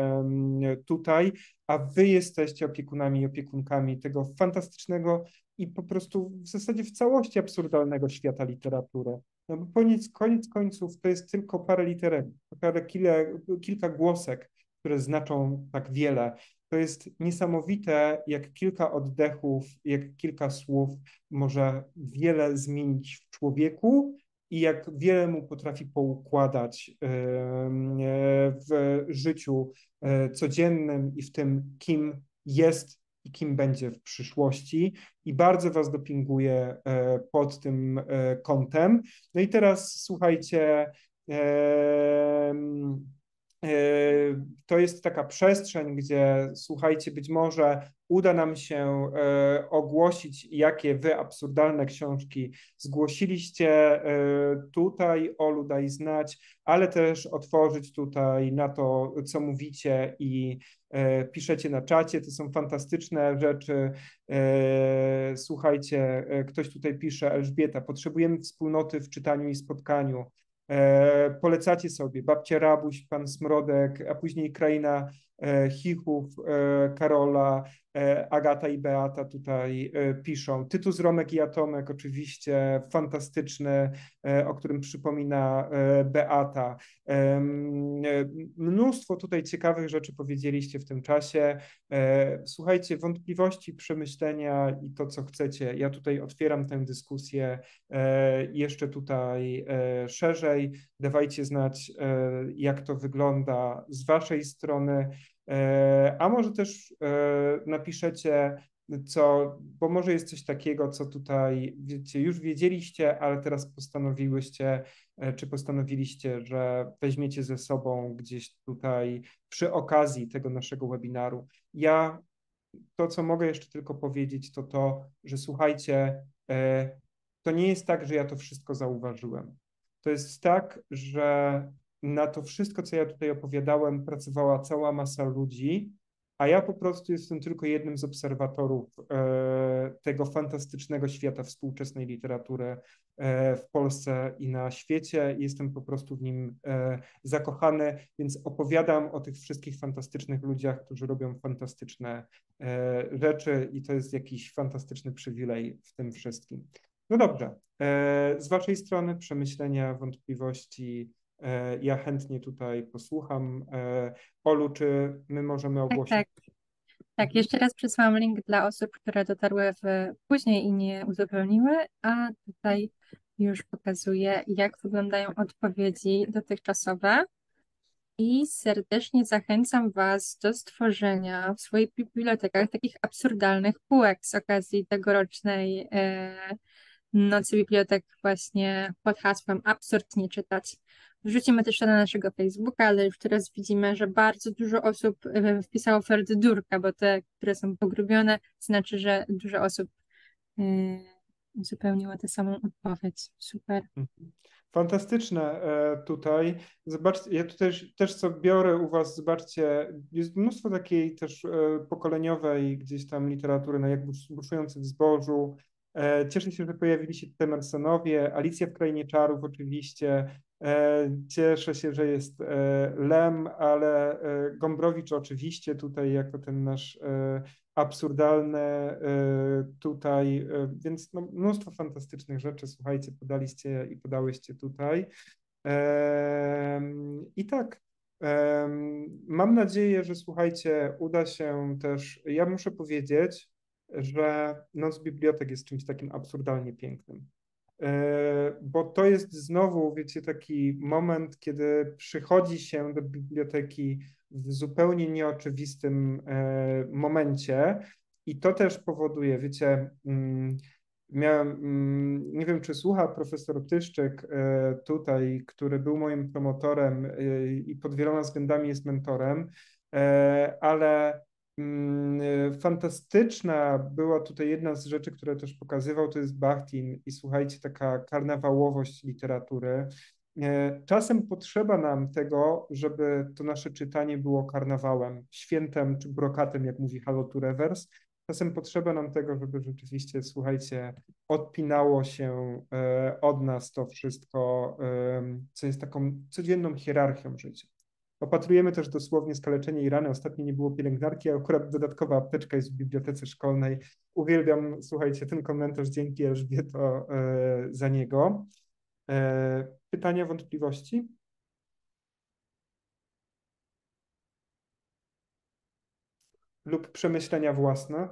[SPEAKER 1] tutaj, a wy jesteście opiekunami i opiekunkami tego fantastycznego i po prostu w zasadzie w całości absurdalnego świata literatury. No bo koniec końców to jest tylko parę literek, kilka głosek, które znaczą tak wiele. To jest niesamowite, jak kilka oddechów, jak kilka słów może wiele zmienić w człowieku i jak wiele mu potrafi poukładać w życiu codziennym i w tym, kim jest i kim będzie w przyszłości. I bardzo was dopinguję pod tym kątem. No i teraz słuchajcie, to jest taka przestrzeń, gdzie słuchajcie, być może uda nam się ogłosić, jakie wy absurdalne książki zgłosiliście tutaj, Olu, daj znać, ale też otworzyć tutaj na to, co mówicie i piszecie na czacie. To są fantastyczne rzeczy. Słuchajcie, ktoś tutaj pisze, Elżbieta, potrzebujemy wspólnoty w czytaniu i spotkaniu. Polecacie sobie Babcia Rabuś, Pan Smrodek, a później Kraina Chichów, Karola, Agata i Beata tutaj piszą. Tytus, Romek i Atomek oczywiście, fantastyczny, o którym przypomina Beata. Mnóstwo tutaj ciekawych rzeczy powiedzieliście w tym czasie. Słuchajcie, wątpliwości, przemyślenia i to, co chcecie. Ja tutaj otwieram tę dyskusję jeszcze tutaj szerzej. Dawajcie znać, jak to wygląda z waszej strony, a może też napiszecie, bo może jest coś takiego, co tutaj, wiecie, już wiedzieliście, ale teraz postanowiliście, że weźmiecie ze sobą gdzieś tutaj przy okazji tego naszego webinaru. Ja to, co mogę jeszcze tylko powiedzieć, to, że słuchajcie, to nie jest tak, że ja to wszystko zauważyłem. To jest tak, że na to wszystko, co ja tutaj opowiadałem, pracowała cała masa ludzi, a ja po prostu jestem tylko jednym z obserwatorów tego fantastycznego świata współczesnej literatury w Polsce i na świecie. Jestem po prostu w nim zakochany, więc opowiadam o tych wszystkich fantastycznych ludziach, którzy robią fantastyczne rzeczy i to jest jakiś fantastyczny przywilej w tym wszystkim. No dobrze, z Waszej strony przemyślenia, wątpliwości, ja chętnie tutaj posłucham. Olu, czy my możemy
[SPEAKER 3] Tak,
[SPEAKER 1] ogłosić?
[SPEAKER 3] tak. Tak, jeszcze raz przesłałam link dla osób, które dotarły później i nie uzupełniły, a tutaj już pokazuję, jak wyglądają odpowiedzi dotychczasowe. I serdecznie zachęcam Was do stworzenia w swoich bibliotekach takich absurdalnych półek z okazji tegorocznej Nocy Bibliotek właśnie pod hasłem Absurd nie czytać. Wrzucimy też to na naszego Facebooka, ale już teraz widzimy, że bardzo dużo osób wpisało Ferdydurka, bo te, które są pogrubione, znaczy, że dużo osób uzupełniło tę samą odpowiedź. Super.
[SPEAKER 1] Fantastyczne tutaj. Zobaczcie, ja tutaj też co biorę u Was, zobaczcie, jest mnóstwo takiej też pokoleniowej gdzieś tam literatury, no jak buszujący w zbożu. Cieszę się, że pojawili się tutaj Emersonowie, Alicja w Krainie Czarów oczywiście. Cieszę się, że jest Lem, ale Gombrowicz oczywiście tutaj jako ten nasz absurdalne tutaj, więc no, mnóstwo fantastycznych rzeczy, słuchajcie, podaliście i podałyście tutaj. I tak, mam nadzieję, że słuchajcie, uda się też, ja muszę powiedzieć, że Noc Bibliotek jest czymś takim absurdalnie pięknym. Bo to jest znowu, wiecie, taki moment, kiedy przychodzi się do biblioteki w zupełnie nieoczywistym momencie i to też powoduje, wiecie, nie wiem, czy słucha profesor Tyszczyk tutaj, który był moim promotorem i pod wieloma względami jest mentorem, ale fantastyczna była tutaj jedna z rzeczy, które też pokazywał, to jest Bachtin i słuchajcie, taka karnawałowość literatury. Czasem potrzeba nam tego, żeby to nasze czytanie było karnawałem, świętem czy brokatem, jak mówi Hello to Reverse. Czasem potrzeba nam tego, żeby rzeczywiście, słuchajcie, odpinało się od nas to wszystko, co jest taką codzienną hierarchią życia. Opatrujemy też dosłownie skaleczenie i rany. Ostatnio nie było pielęgniarki, a akurat dodatkowa apteczka jest w bibliotece szkolnej. Uwielbiam, słuchajcie, ten komentarz, dzięki Elżbieto za niego. Pytania, wątpliwości? Lub przemyślenia własne?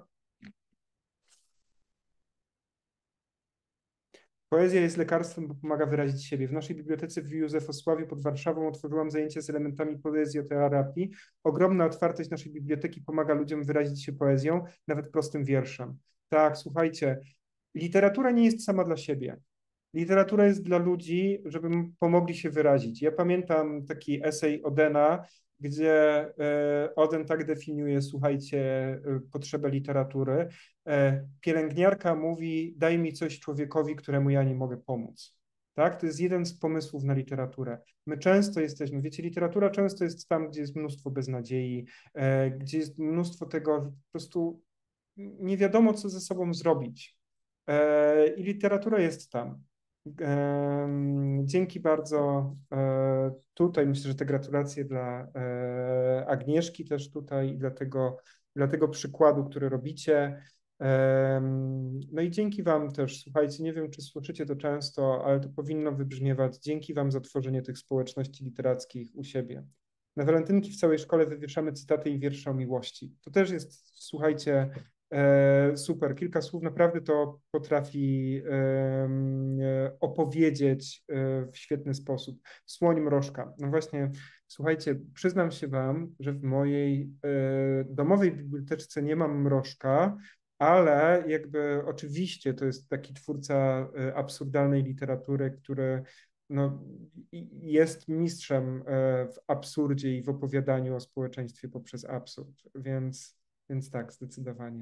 [SPEAKER 1] Poezja jest lekarstwem, bo pomaga wyrazić siebie. W naszej bibliotece w Józefosławie pod Warszawą otworzyłam zajęcia z elementami poezjoterapii. Ogromna otwartość naszej biblioteki pomaga ludziom wyrazić się poezją, nawet prostym wierszem. Tak, słuchajcie, literatura nie jest sama dla siebie. Literatura jest dla ludzi, żeby pomogli się wyrazić. Ja pamiętam taki esej Odena, gdzie Oden tak definiuje, słuchajcie, potrzebę literatury. Pielęgniarka mówi, daj mi coś człowiekowi, któremu ja nie mogę pomóc. Tak? To jest jeden z pomysłów na literaturę. My często jesteśmy, wiecie, literatura często jest tam, gdzie jest mnóstwo beznadziei, gdzie jest mnóstwo tego, że po prostu nie wiadomo, co ze sobą zrobić. I literatura jest tam. Dzięki bardzo. Tutaj myślę, że te gratulacje dla Agnieszki też tutaj i dla tego przykładu, który robicie. No i dzięki Wam też, słuchajcie, nie wiem, czy słyszycie to często, ale to powinno wybrzmiewać. Dzięki Wam za tworzenie tych społeczności literackich u siebie. Na walentynki w całej szkole wywieszamy cytaty i wiersze o miłości. To też jest, słuchajcie, super. Kilka słów naprawdę to potrafi opowiedzieć w świetny sposób. Słoń mrożka. No właśnie, słuchajcie, przyznam się Wam, że w mojej domowej biblioteczce nie mam mrożka, ale jakby oczywiście to jest taki twórca absurdalnej literatury, który no, jest mistrzem w absurdzie i w opowiadaniu o społeczeństwie poprzez absurd, więc Więc tak, zdecydowanie.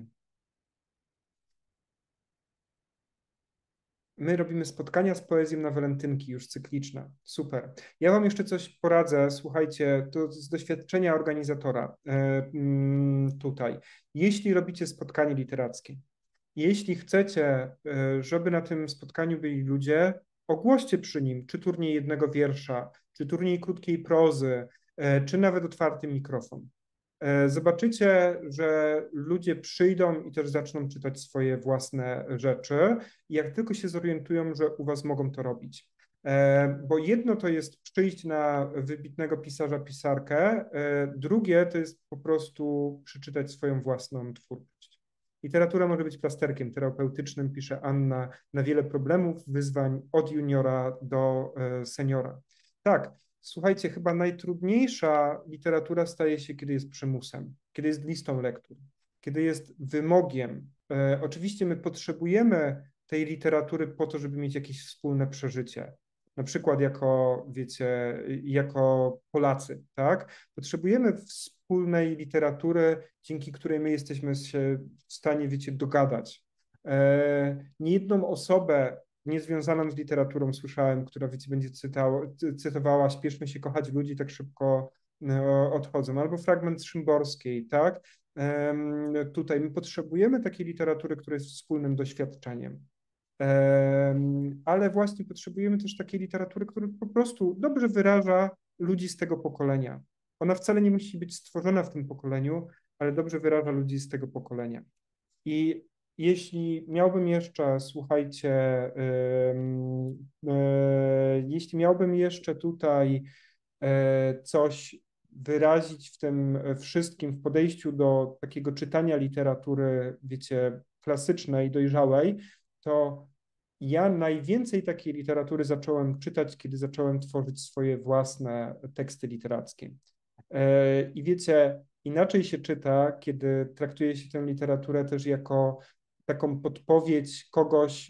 [SPEAKER 1] My robimy spotkania z poezją na walentynki, już cykliczne. Super. Ja wam jeszcze coś poradzę. Słuchajcie, to z doświadczenia organizatora tutaj. Jeśli robicie spotkanie literackie, jeśli chcecie, żeby na tym spotkaniu byli ludzie, ogłoście przy nim, czy turniej jednego wiersza, czy turniej krótkiej prozy, czy nawet otwarty mikrofon. Zobaczycie, że ludzie przyjdą i też zaczną czytać swoje własne rzeczy, i jak tylko się zorientują, że u was mogą to robić. Bo jedno to jest przyjść na wybitnego pisarza, pisarkę, drugie to jest po prostu przeczytać swoją własną twórczość. Literatura może być plasterkiem terapeutycznym, pisze Anna, na wiele problemów, wyzwań od juniora do seniora. Tak, słuchajcie, chyba najtrudniejsza literatura staje się, kiedy jest przymusem, kiedy jest listą lektur, kiedy jest wymogiem. Oczywiście my potrzebujemy tej literatury po to, żeby mieć jakieś wspólne przeżycie. Na przykład jako, wiecie, jako Polacy, tak? Potrzebujemy wspólnej literatury, dzięki której my jesteśmy się w stanie, wiecie, dogadać. Niejedną osobę niezwiązaną z literaturą słyszałem, która, wiecie, będzie cytowała "Śpieszmy się kochać ludzi, tak szybko odchodzą", albo fragment z Szymborskiej, tak? Tutaj my potrzebujemy takiej literatury, która jest wspólnym doświadczeniem. Ale właśnie potrzebujemy też takiej literatury, która po prostu dobrze wyraża ludzi z tego pokolenia. Ona wcale nie musi być stworzona w tym pokoleniu, ale dobrze wyraża ludzi z tego pokolenia. I jeśli miałbym jeszcze, słuchajcie, jeśli miałbym jeszcze tutaj coś wyrazić w tym wszystkim, w podejściu do takiego czytania literatury, wiecie, klasycznej, dojrzałej, to ja najwięcej takiej literatury zacząłem czytać, kiedy zacząłem tworzyć swoje własne teksty literackie. I wiecie, inaczej się czyta, kiedy traktuje się tę literaturę też jako taką podpowiedź kogoś,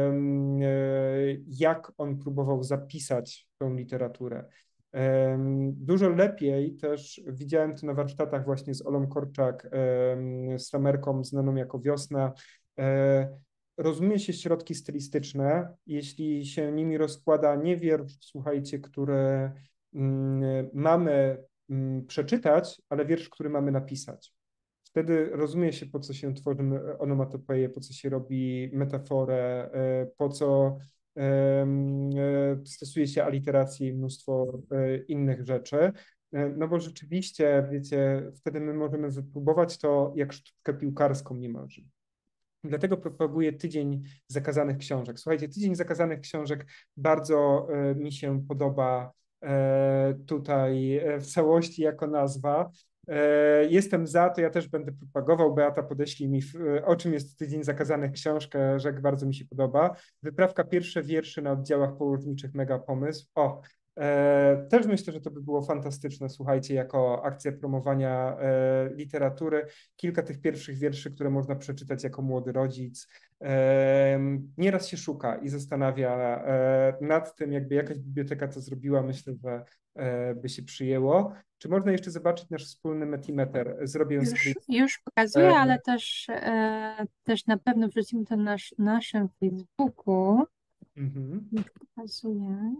[SPEAKER 1] jak on próbował zapisać tą literaturę. Dużo lepiej też widziałem to na warsztatach właśnie z Olą Korczak, z Ramerką, znaną jako Wiosna. Rozumie się środki stylistyczne, jeśli się nimi rozkłada nie wiersz, słuchajcie, który mamy przeczytać, ale wiersz, który mamy napisać. Wtedy rozumie się, po co się tworzy onomatopeję, po co się robi metaforę, po co stosuje się aliterację i mnóstwo innych rzeczy. No bo rzeczywiście, wiecie, wtedy my możemy wypróbować to jak sztuczkę piłkarską niemalże. Dlatego propaguję Tydzień Zakazanych Książek. Słuchajcie, Tydzień Zakazanych Książek bardzo mi się podoba tutaj w całości jako nazwa. Jestem za, to ja też będę propagował. Beata, podeślij mi, o czym jest Tydzień Zakazanych Książek, bardzo mi się podoba. Wyprawka pierwsze wierszy na oddziałach położniczych, mega pomysł. Też myślę, że to by było fantastyczne, słuchajcie, jako akcja promowania literatury. Kilka tych pierwszych wierszy, które można przeczytać jako młody rodzic. Nieraz się szuka i zastanawia nad tym, jakby jakaś biblioteka to zrobiła, myślę, że by się przyjęło. Czy można jeszcze zobaczyć nasz wspólny Metimeter? Zrobię screen.
[SPEAKER 3] Już pokazuję, ale też na pewno wrzucimy to na naszym Facebooku. Już pokazuję.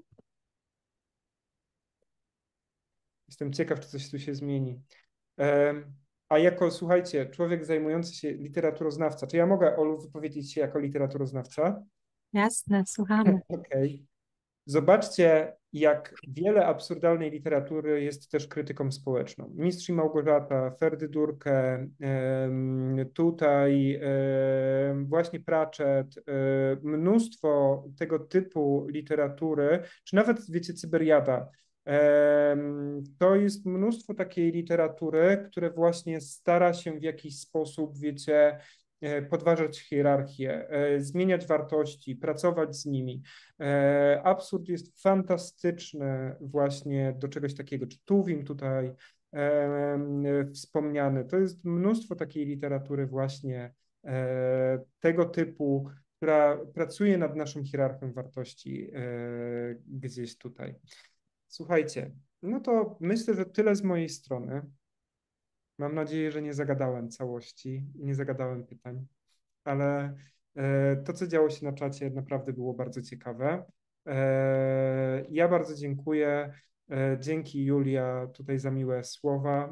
[SPEAKER 1] Jestem ciekaw, czy coś tu się zmieni. A jako, słuchajcie, człowiek zajmujący się literaturoznawca, czy ja mogę, Olu, wypowiedzieć się jako literaturoznawca?
[SPEAKER 3] Jasne, słuchamy.
[SPEAKER 1] Okej. Zobaczcie, jak wiele absurdalnej literatury jest też krytyką społeczną. Mistrz i Małgorzata, Ferdy Durkę, tutaj właśnie Pratchett, mnóstwo tego typu literatury, czy nawet, wiecie, Cyberiada. To jest mnóstwo takiej literatury, które właśnie stara się w jakiś sposób, wiecie, podważać hierarchię, zmieniać wartości, pracować z nimi. Absurd jest fantastyczny właśnie do czegoś takiego, czy Tuwim tutaj wspomniany. To jest mnóstwo takiej literatury właśnie tego typu, która pracuje nad naszą hierarchią wartości gdzieś tutaj. Słuchajcie, no to myślę, że tyle z mojej strony. Mam nadzieję, że nie zagadałem całości, nie zagadałem pytań, ale to, co działo się na czacie, naprawdę było bardzo ciekawe. Ja bardzo dziękuję. Dzięki Julia tutaj za miłe słowa.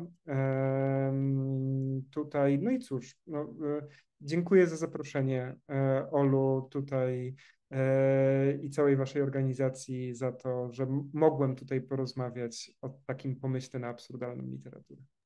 [SPEAKER 1] Tutaj, no i cóż, no, dziękuję za zaproszenie Olu tutaj i całej waszej organizacji za to, że mogłem tutaj porozmawiać o takim pomyśle na absurdalną literaturę.